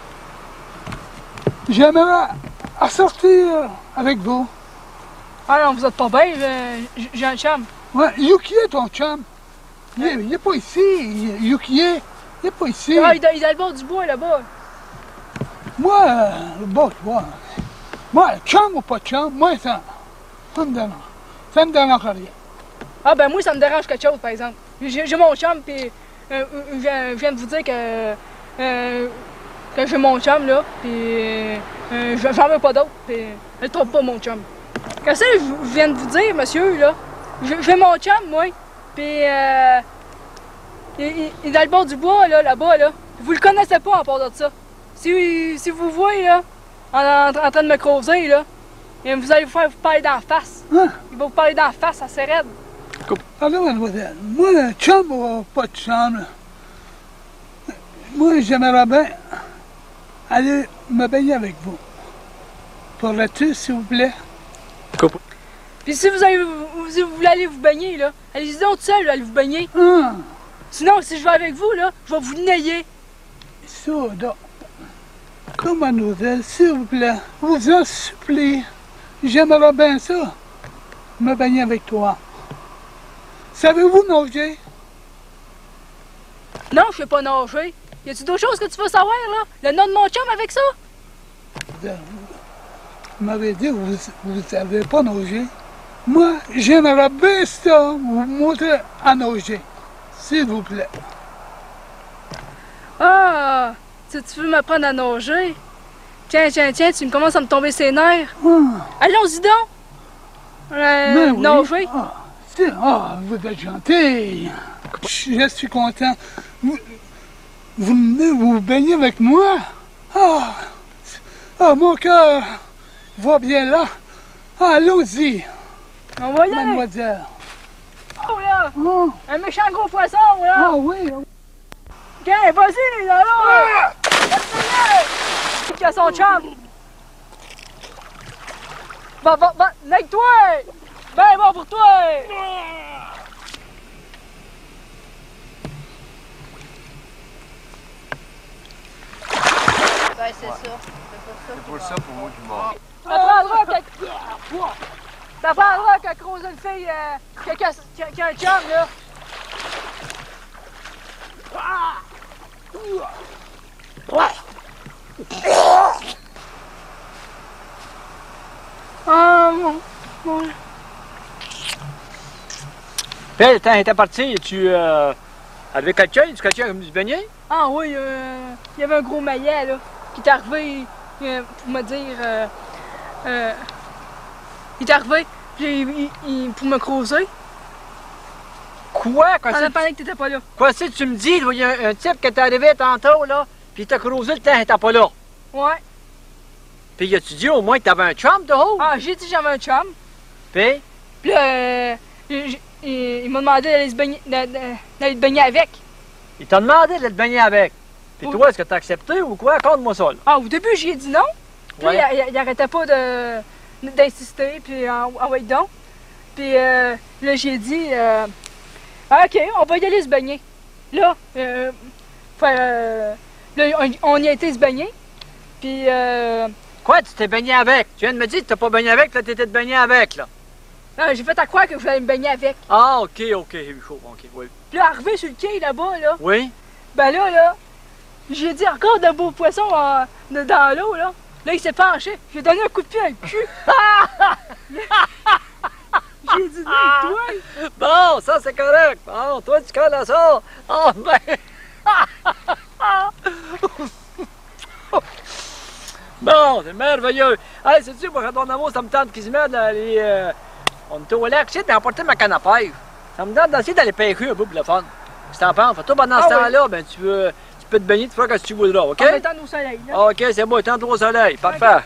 J'aimerais sortir avec vous. Ah non, vous êtes pas bien, j'ai un chum. Ouais, Yuki est ton chum. Il est, il est pas ici. Yuki est, il est pas ici. Ah, il est dans le bord du bois là-bas. Moi, euh, bon, tu vois. Moi, chum ou pas chum, moi, ça, ça me dérange. Ça me dérange rien. Ah ben moi, ça me dérange quelque chose, par exemple. J'ai mon chum, puis euh, je viens- je viens de vous dire que, euh, que j'ai mon chum, là, puis euh, j'en veux pas d'autre, puis je ne trompe pas mon chum. Qu'est-ce que je je viens de vous dire, monsieur, là? J'ai j'ai mon chum, moi, puis euh, il, il- il est dans le bord du bois, là, là-bas, là. Vous le connaissez pas, à part de ça. Si, si vous voyez, là, en, en- en train de me creuser, là, et vous allez vous faire vous parler d'en face. Il va vous parler d'en face, assez raide. Alors, mademoiselle, moi, chum ou pas de chum, là, moi, j'aimerais bien aller me baigner avec vous. Pourrais-tu, s'il vous plaît? Puis si vous, avez, vous, si vous voulez aller vous baigner, là, allez-y donc tout seul, là, allez vous baigner. Ah. Sinon, si je vais avec vous, là, je vais vous nailler. Ça, donc. Comme mademoiselle, s'il vous plaît, vous en supplie, j'aimerais bien ça, me baigner avec toi. Savez-vous nager? Non, je sais pas nager. Y a-tu d'autres choses que tu veux savoir, là? Le nom de mon chum avec ça? Vous m'avez dit que vous ne savez pas nager. Moi, j'aimerais bien ça, vous montrer à nager. S'il vous plaît. Ah, tu, tu veux m'apprendre à nager? Tiens, tiens, tiens, tu me commences à me tomber ses nerfs. Allons-y donc! Euh, Ben oui. nager. Ah, c'est- ah, vous êtes gentil. Je suis content. Vous, vous venez vous baigner avec moi? Ah, ah mon cœur va bien là. Ah, allons-y. On va y aller. Mademoiselle. Oh là! Un méchant gros poisson, là! Ah oui! Tiens, vas-y, là, là! Laisse-le! Qui a son chum! Va, va, va, nègre-toi! Ben bon pour toi! Ouais, c'est ça. C'est pour ça pour moi qui mort. T'apprendras que... T'apprendras que croiser une fille euh, qui, a, qui, a, qui, a, qui a un chum, là! Ah, mon... mon... Puis, le temps était parti, tu euh, avec quelqu'un, tu quelqu'un comme du beignet? Ah oui, euh, il y avait un gros maillet, là, qui est arrivé euh, pour me dire... Euh, euh, il est arrivé puis il, il- pour me creuser. Quoi? Quoi Pendant, c'est- pendant que t'étais pas là. Quoi c'est que tu me dis? Il y a un, un type qui est arrivé tantôt, là, puis il t'a creusé le temps, il était pas là. Ouais. Puis as-tu dit au moins que t'avais un chum de haut? Ah, j'ai dit que j'avais un chum. Puis? Puis là, euh, il, il- il m'a demandé d'aller se baigner, d'a- d'a- d'aller te baigner avec. Il t'a demandé de te baigner avec. Puis toi, est-ce que t'as accepté ou quoi? Conte-moi ça, là. Ah, au début, j'ai dit non. Puis Ouais. il, il- il arrêtait pas de, d'insister, puis en, en wait donc. Puis euh, là, j'ai dit, euh, ah, OK, on va y aller se baigner. Là, euh, fait, euh, là on, on y a été se baigner. Puis, euh, Quoi? Tu t'es baigné avec? Tu viens de me dire que t'as pas baigné avec, là, t'étais de baigner avec, là. ah, j'ai fait à croire que je voulais me baigner avec. Ah, OK, OK, j'ai vu chaud, OK, oui. Puis là, arrivé sur le quai là-bas, là, Oui? ben là, là, j'ai dit encore de beaux poissons euh, de- dans l'eau, là. Là, il s'est penché. J'ai donné un coup de pied à le cul. J'ai dit, toi. Bon, ça c'est correct. Bon, toi tu colles à ça. Oh ben. Bon, c'est merveilleux. Hey, sais-tu, moi, quand on amour, ça me tente qu'ils se mettent dans les. Euh, on est au lac, j'essaie d'emporter ma canne à pêche. Ça me tente d'essayer d'aller pêcher un peu pour le fun. Qu'est-ce que t'en penses? Toi, pendant ce Ah, temps-là, ben, tu, veux, tu peux te baigner, tu feras ce que tu voudras, OK? On va étendre au soleil, là. OK, c'est bon, étendre au soleil. Parfait.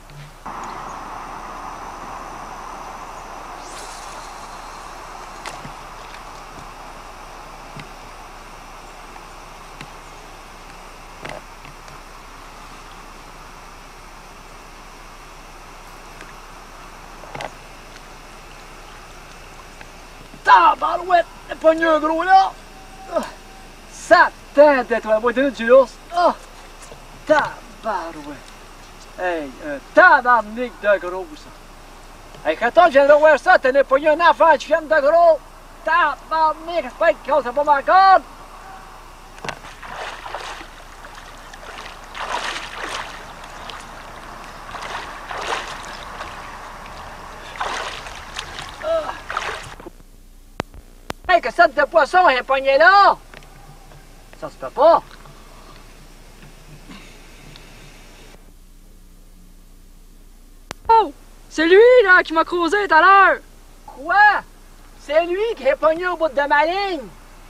Tabarouette! T'as pogné un gros là! Oh, ça tente d'être la boîte du l'ours! Oh! Tabarouette! Hey, un tabarnak de gros, ça! Hey, quand on viendra voir ça, t'en as pogné un enfant qui vient de gros! Tabarnak! J'espère qu'il casse pas ma corde! Hey, que ça de poisson est pogné là! Ça se peut pas! Oh! C'est lui, là, qui m'a creusé tout à l'heure! Quoi? C'est lui qui est pogné au bout de ma ligne!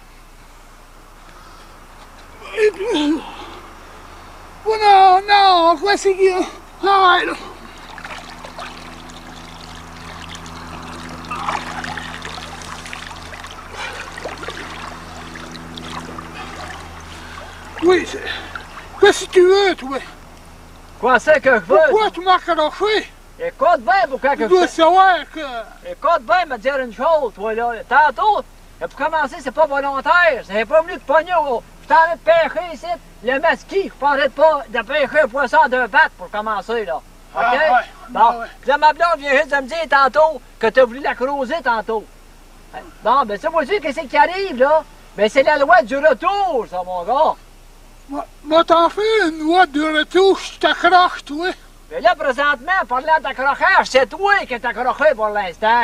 Oh non, non, quoi c'est qui... Arrête, là! Oui, c'est... Qu'est-ce que tu veux, toi? Quoi c'est que je veux? Pourquoi tu m'as accroché? Écoute bien, pourquoi que Tu dois je... savoir que... Écoute bien, me dire une chose, toi, là. Tantôt, pour commencer, c'est pas volontaire. C'est pas venu de pogner au... Je t'en ai de pêcher ici, le masquis. Je parlais pas de pêcher un poisson à deux pattes pour commencer, là. OK? Ah, ouais. Bon. Ah, ouais. Puis là, ma blonde vient juste de me dire tantôt que t'as voulu la creuser tantôt. Bon, ben ça, moi, je dis, qu'est-ce qui arrive, là? Ben c'est la loi du retour, ça, mon gars. Moi, t'en fais une loi de retour, je t'accroche, toi. Mais là, présentement, parlant d'accrochage, c'est toi qui es accroché pour l'instant.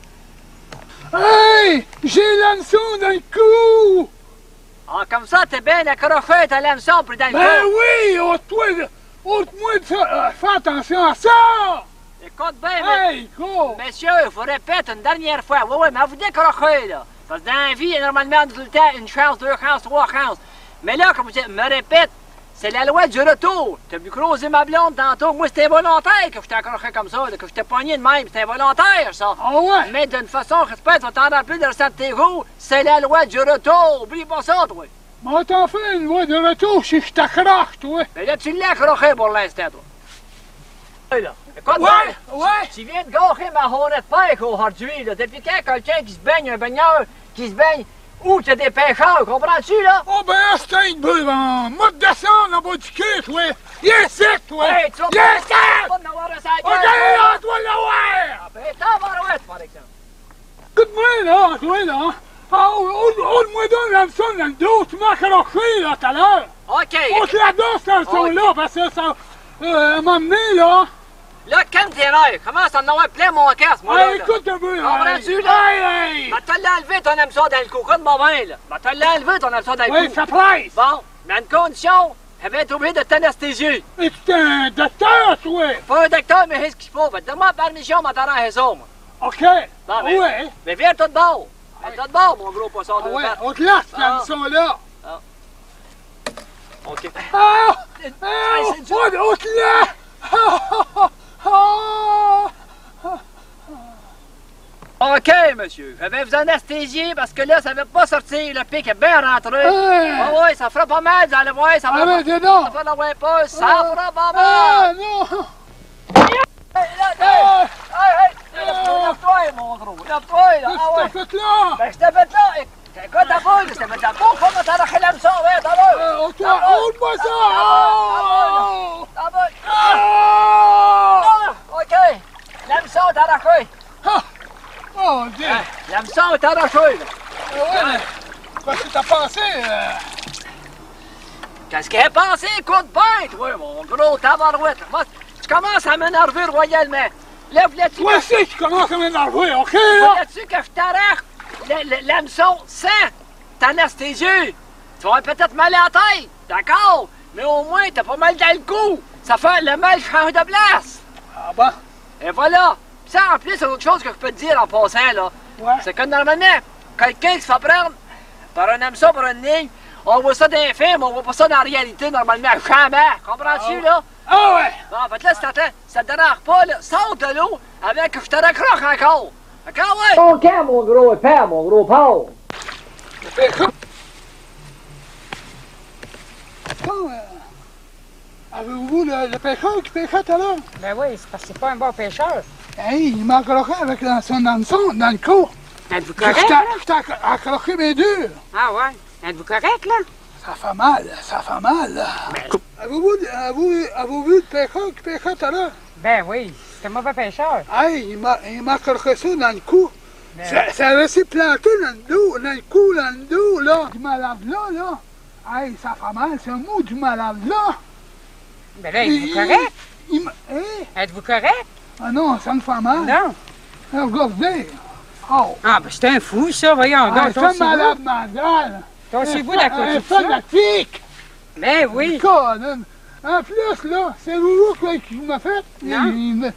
Hey! J'ai l'hameçon dans le cou! Ah, comme ça, t'es bien accroché, t'as l'hameçon pris dans le cou. Ben oui! Ôte-toi de... Ôte-moi de ça! Euh, fais attention à ça! Écoute bien, mais... Hey, go! Monsieur, il faut répéter une dernière fois. Oui, oui, mais vous décrochez, là. Parce que dans la vie, il y a normalement tout le temps une chance, deux chances, trois chances. Mais là, comme je me répète, c'est la loi du retour. T'as vu creuser ma blonde tantôt. Moi, c'était volontaire que je t'ai accroché comme ça, là, que je t'ai pogné de même. C'était volontaire, ça. Ah ouais? Mais d'une façon, respect, tu vas t'en rappeler de restant de tes roues. C'est la loi du retour. Oublie pas ça, toi. Moi, t'en fais une loi de retour si je t'accroche, toi. Mais là, tu l'as accroché pour l'instant, toi. Oui, là. Écoute, Ouais, ben, ouais. Tu viens de gâcher ma honnête pêche aujourd'hui, là. Depuis quand quelqu'un qui se baigne, un baigneur qui se baigne, où t'as des pêcheurs, comprends-tu, là? Oh ben, c'est une bulle, hein. Moi, descendre en bas du quai, toi. Yes, sec, toi. Hey, tu vas Yes, pas sec! pas de l'avoir à sa OK, gueule. là, toi, l'avoir! Ah, ben, tabarouette, par exemple. Écoute-moi, là, toi, là. Ah, ôte-moi donc l'hameçon dans le dos. Tu m'as accroché, là, tout à l'heure. OK. Ôte la dos, cet hameçon-là, parce que ça... Euh, m'a amené, là. Là, calme tes nerfs. Commence à en avoir plein mon casque, moi, là. Hey, là. écoute un peu, là. Comprends-tu, là? Hey, hey. Ben, t'as l'enlevé, ton hameçon dans le cocon de main, là. Ben, t'as l'enlevé, ton hameçon dans le Oui, cou. ça presse. Bon, mais à une condition, elle va être obligée de t'anesthésier. Et tu es un docteur, toi. Pas un docteur, mais c'est ce qu'il faut. Fait donne-moi la permission, m'en t'arranger ça, moi. OK. Bon, ben, Ouais. mais viens tout de bord. Viens tout de bord, mon gros poisson Ah de ouais, pattes. on te laisse, Ah. l'hameçon-là. Ah. OK. Ah! Hey, Ah! c'est dur. On, on te laisse! Ah! Ah! Ah! OK, monsieur. Je vais vous anesthésier parce que là, ça ne va pas sortir. Le pic est bien rentré. Hey. Ah ouais, ça fera pas mal, vous allez voir. Ça va Arrêtez pas... donc. Ça fera la pas. Ça Ah. fera pas Ah, mal. non! Hey, là, Ah. hey, hey, lève-toi, lève-toi, mon gros. Lève-toi, là. Qu'est-ce Ah que ouais. t'as fait là? Ben, je t'ai fait là. Écoute, t'as pas, je t'ai fait là. Pourquoi t'as arraché l'hameçon, ouais, t'as pas. Euh, oh, toi, ôte-moi ça! Ah! T'as pas. Ah! Ah, OK. L'hameçon est arraché. Ah! Oh, Dieu! Hein, l'hameçon est arraché, là. Ah ouais, mais... Parce que t'as pensé... Euh... Qu'est-ce qu'il a pensé, coup de bête, toi, mon gros tabarouette? Moi, tu commences à m'énerver royalement. Là, voulais-tu... Toi aussi, tu commences à m'énerver, OK, là? Voulais-tu que je t'arrache l'hameçon sans t'anesthésier? Tu vas peut-être mal à la tête, d'accord? Mais au moins, t'as pas mal dans le cou. Ça fait le mal change de place. Ah bon? Et voilà. Puis ça, en plus, c'est autre chose que je peux te dire en passant, là. Ouais. C'est que normalement, quelqu'un qui se fait prendre par un hameçon, par une ligne, on voit ça dans les films, on voit pas ça dans la réalité, normalement, jamais. Comprends-tu, ah. là? Ah ouais! Bon, en fait, là, si t'attends, ça te dérange pas, là, sors de l'eau avec que je te raccroche encore. D'accord, ouais? Ton camp, mon gros père, mon gros porc. Bon, euh, avez-vous le, le pêcheur qui pêchait tout à l'heure? Ben oui, c'est parce que c'est pas un bon pêcheur. Hey, il m'a accroché avec la, son hameçon dans le cou. Êtes-vous correct, Je là? t'ai accroché mes durs. Ah ouais? Êtes-vous correct, là? Ça fait mal, ça fait mal. Là. Ben, avez-vous, avez-vous, avez-vous vu le pêcheur qui pêchait tout à l'heure? Ben oui, c'est un mauvais pêcheur. Hey, il m'a, il m'a accroché ça dans le cou. Ben... Ça, ça avait s'est planté dans le dos, dans le cou, dans le dos, là. Du malade là, là. Hey, ça fait mal, c'est un mot du malade là. Ben là, êtes-vous correct? Il, il, hey. Êtes-vous correct? Ah non, ça me fait mal. Non. Ah, regardez. Oh. Ah, ben c'est un fou, ça, voyons. Ah, c'est un malade mental. Torsez-vous d'à côté de ça. Un fanatique. Ben oui. En plus, là, c'est vous qui m'a fait? Non. Il,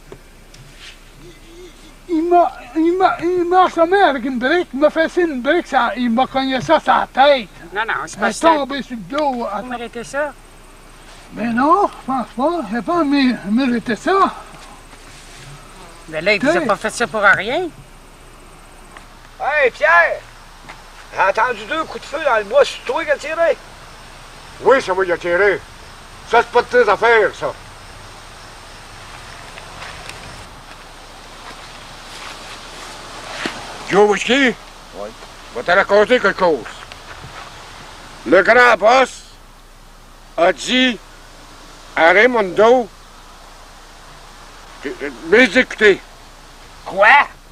il, il m'a il m'a il m'a assommé avec une brique, il m'a fait une brique, ça, il m'a cogné ça sur la tête. Non, non, c'est pas ça. Il est tombé sur le dos. Vous méritez ça? Mais non, je pense pas. J'ai pas mérité ça. Mais là, il vous a pas fait ça pour rien. Hey, Pierre! J'ai entendu deux coups de feu dans le bois. C'est toi qui as tiré? Oui, c'est moi qui ai tiré. Ça, c'est pas de tes affaires, ça. Joe Whisky? Oui. Je vais te raconter quelque chose. Le grand boss a dit à Raymondo de m'exécuter. Quoi?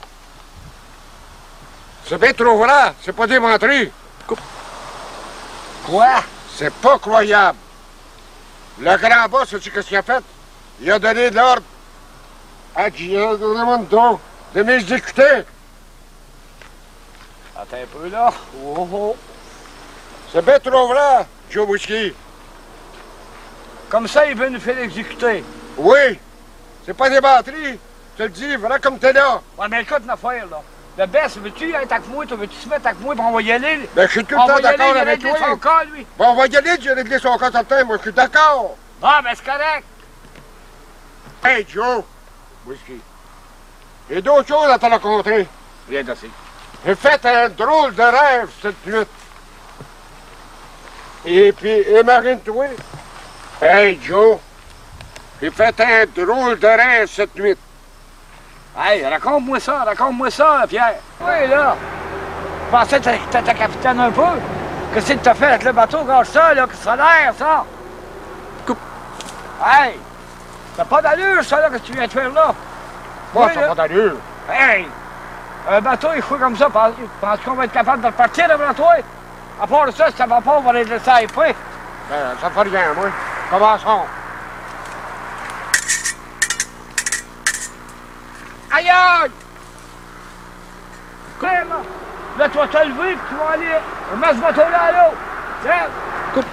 C'est bien trop vrai, c'est pas démontré. Quoi? C'est pas croyable. Le grand boss, sais-tu qu'est-ce qu'il a fait? Il a donné de l'ordre à Raymondo de m'exécuter. Attends un peu, là. Oh, oh. C'est bien trop vrai, Joe Whisky. Comme ça, il veut nous faire exécuter. Oui. C'est pas des batteries. Je te le dis, voilà comme t'es là. Ouais, mais écoute une affaire, là. Le best, veux-tu être avec moi? Toi, veux-tu se mettre avec moi? Puis on va y aller. Ben, je suis tout le temps d'accord avec toi. On va y aller, il a réglé son cas, lui. Bon, on va y aller, j'ai réglé son cas tout le temps. Moi, je suis d'accord. Ah, ben, c'est correct. Hey, Joe. Whisky. J'ai d'autres choses à te raconter. Rien d'assez. J'ai fait un drôle de rêve cette nuit. Et puis, imagine-toi. Hey, Joe. J'ai fait un drôle de rêve cette nuit. Hey, raconte-moi ça, raconte-moi ça, Pierre. Oui, là. Je pensais que t'étais capitaine un peu. Qu'est-ce que t'as fait avec le bateau, gâche ça, là, que ça a l'air, ça? Hey! T'as pas d'allure, ça, là, que tu viens de faire là. Moi, oui, ça n'a pas d'allure. Hey! Un bateau, il faut comme ça. Penses-tu qu'on va être capable de repartir avant toi? À part ça, si ça va pas, on va les laisser à épée. Ben, ça fait rien, moi. Commençons. Aïe aïe! Claire, là! Là, tu vas te lever, puis tu vas aller remettre ce bateau-là à l'eau. Tiens! Coupe!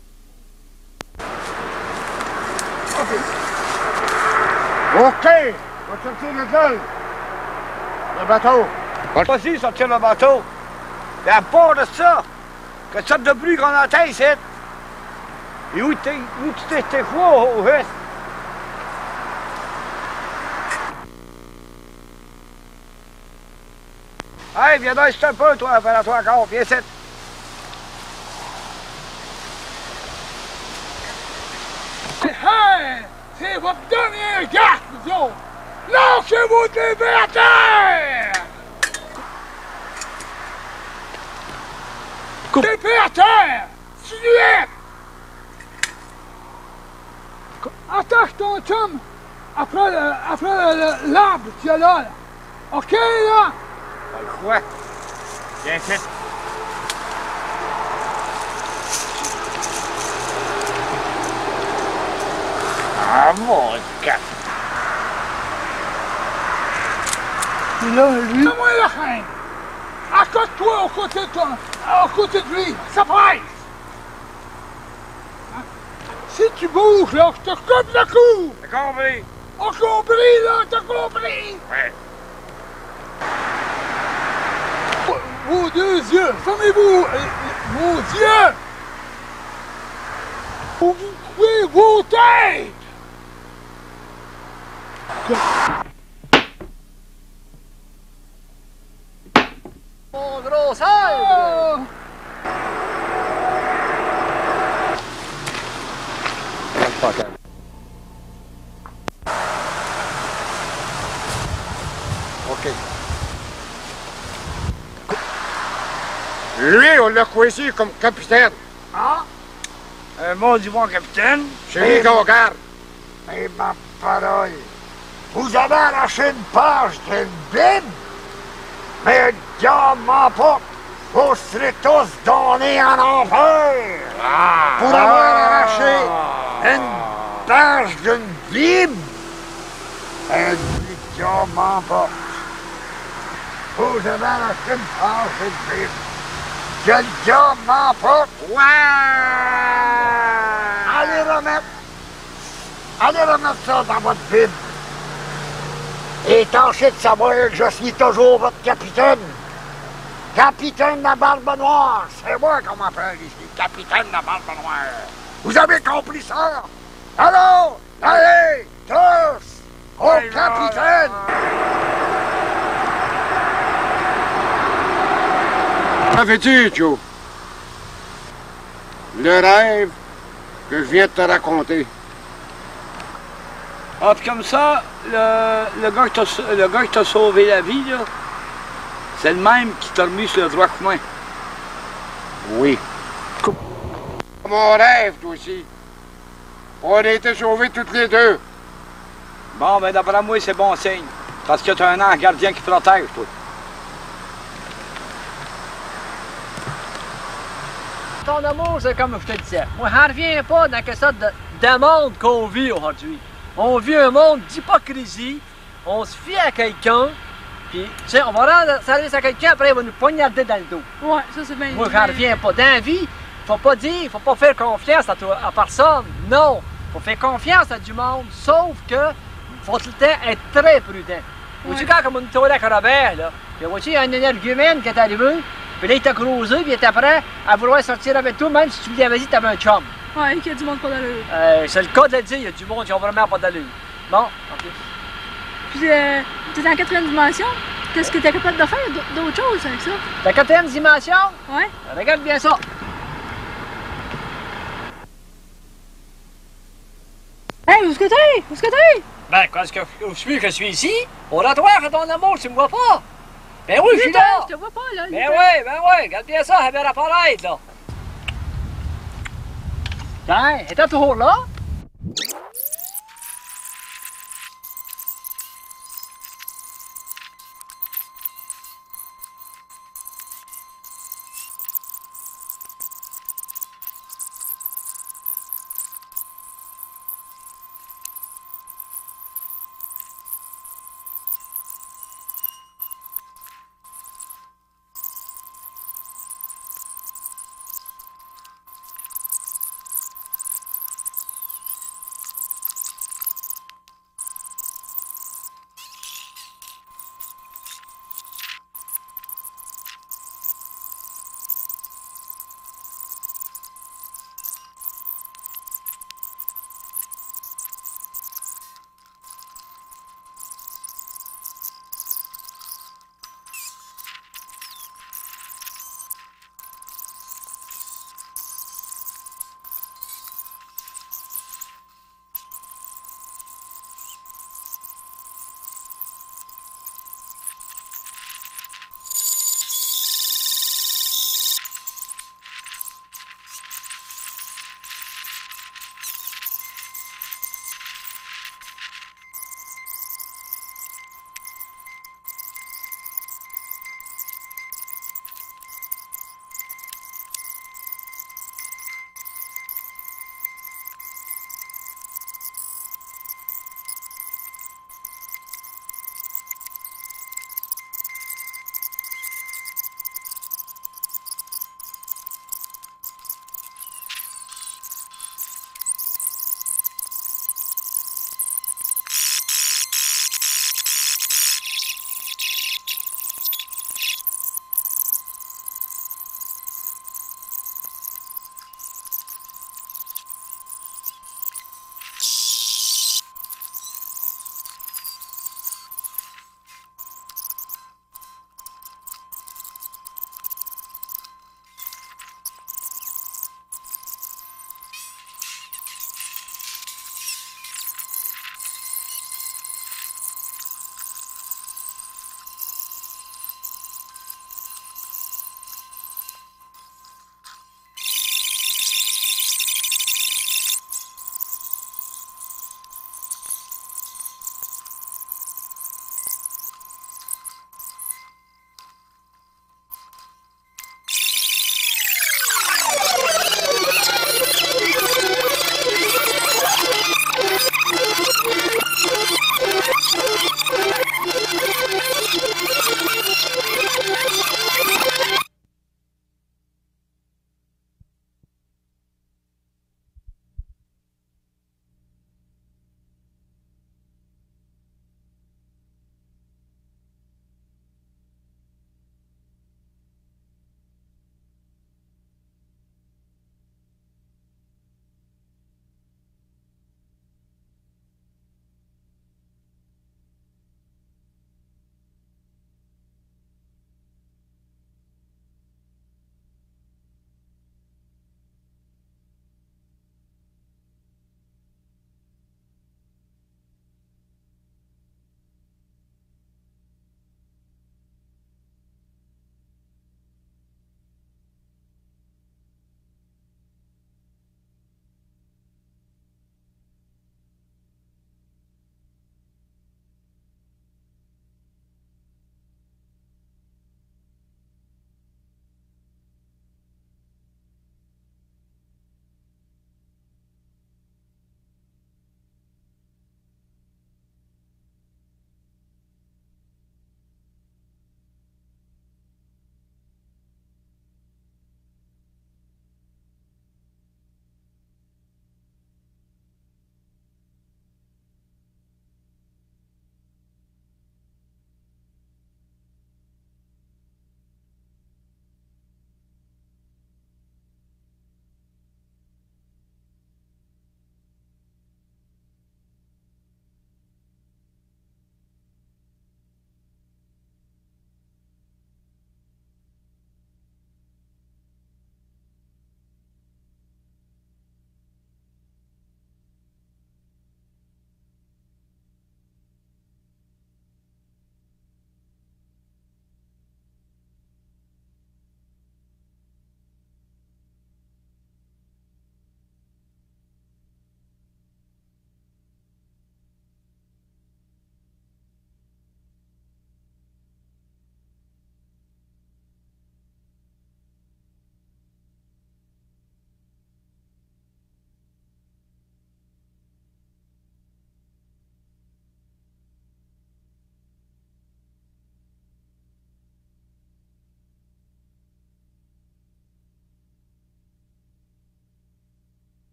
OK! On va sortir le gueule. Le bateau. Vas-y, sortir le bateau. Et à part de ça, quelle sorte de bruit qu'on entend ici? Et où, t'es, où tu t'es t'es quoi au reste? Hey, viens donc, un peu, toi, faire à toi encore, viens ici. Hey! C'est votre dernier gars, vous autres! Lâchez-vous des bêtes à terre! Des pieds à terre! Suite! Attache ton chum après le, après le, l'arbre qu'il y a là, là. OK, là? Quoi? Viens ici. Ah, mon cap. Et là, lui... Donne-moi la reine. Accote-toi aux côtés de toi, aux côtés de lui. Ça presse. Hein? Si tu bouges, là, je te coupe le cou. T'as compris? On compris, là, t'as compris? Ouais. Vos deux yeux, fermez-vous euh, vos yeux. Vous coupez vos têtes. Mon gros sœur! OK. Lui, on l'a coincé comme capitaine. Ah? Un mot du bon capitaine. C'est lui qu'on garde. Mais ma parole, vous avez arraché une page d'une Bible, mais diable m'emporte, vous serez tous donnés en enfer Ah. pour avoir arraché une page d'une Bible. Et le diable m'emporte. Vous avez arraché une page d'une Bible. Que le diable m'emporte. Ouais! Allez remettre, allez remettre ça dans votre Bible. Et tâchez de savoir que je suis toujours votre capitaine. Capitaine de la Barbe Noire. C'est moi qu'on m'appelle ici. Capitaine de la Barbe Noire. Vous avez compris ça? Alors, allez, tous, au Ouais, capitaine. Savais-tu, Joe? Le rêve que je viens de te raconter. Ah, puis comme ça, le, le gars qui t'a le gars qui t'a sauvé la vie, là, c'est le même qui t'a remis sur le droit chemin. Oui. Mon rêve, toi aussi. On a été sauvés toutes les deux. Bon, ben d'après moi, c'est bon signe. Parce que t'as un ange gardien qui protège, toi. Ton amour, c'est comme je te disais. Moi, j'en reviens pas dans quelque sorte de, de monde qu'on vit aujourd'hui. On vit un monde d'hypocrisie, on se fie à quelqu'un, puis, tu sais, on va rendre service à quelqu'un, après, il va nous poignarder dans le dos. Ouais, ça c'est bien. Moi, j'en reviens pas. Dans la vie, faut pas dire, faut pas faire confiance à, toi, à personne. Non, faut faire confiance à du monde, sauf que faut tout le temps être très prudent. Vois-tu, quand comme on était avec Robert, là, puis vois-tu, il y a un énergumène qui est arrivé, puis là, il t'a croisé, puis il était prêt à vouloir sortir avec toi, même si tu lui avais dit que t'avais un chum. Ouais, qu'il y a du monde pas d'allure. Euh, c'est le cas de le dire, il y a du monde qui ont vraiment pas d'allure. Bon, OK. Puis, euh, t'es en quatrième dimension. Qu'est-ce que t'es capable de faire d'autres choses avec ça? La quatrième dimension? Ouais. Regarde bien ça. Hey, où est-ce que t'es? Où est-ce que t'es? Ben, quand est-ce que je suis, je suis ici? Au laboratoire à ton amour, tu me vois pas? Ben oui, je suis là! Je te vois pas, là. Ben oui, ben oui, regarde bien ça, elle va apparaître, là. Tiens, est-elle toujours là?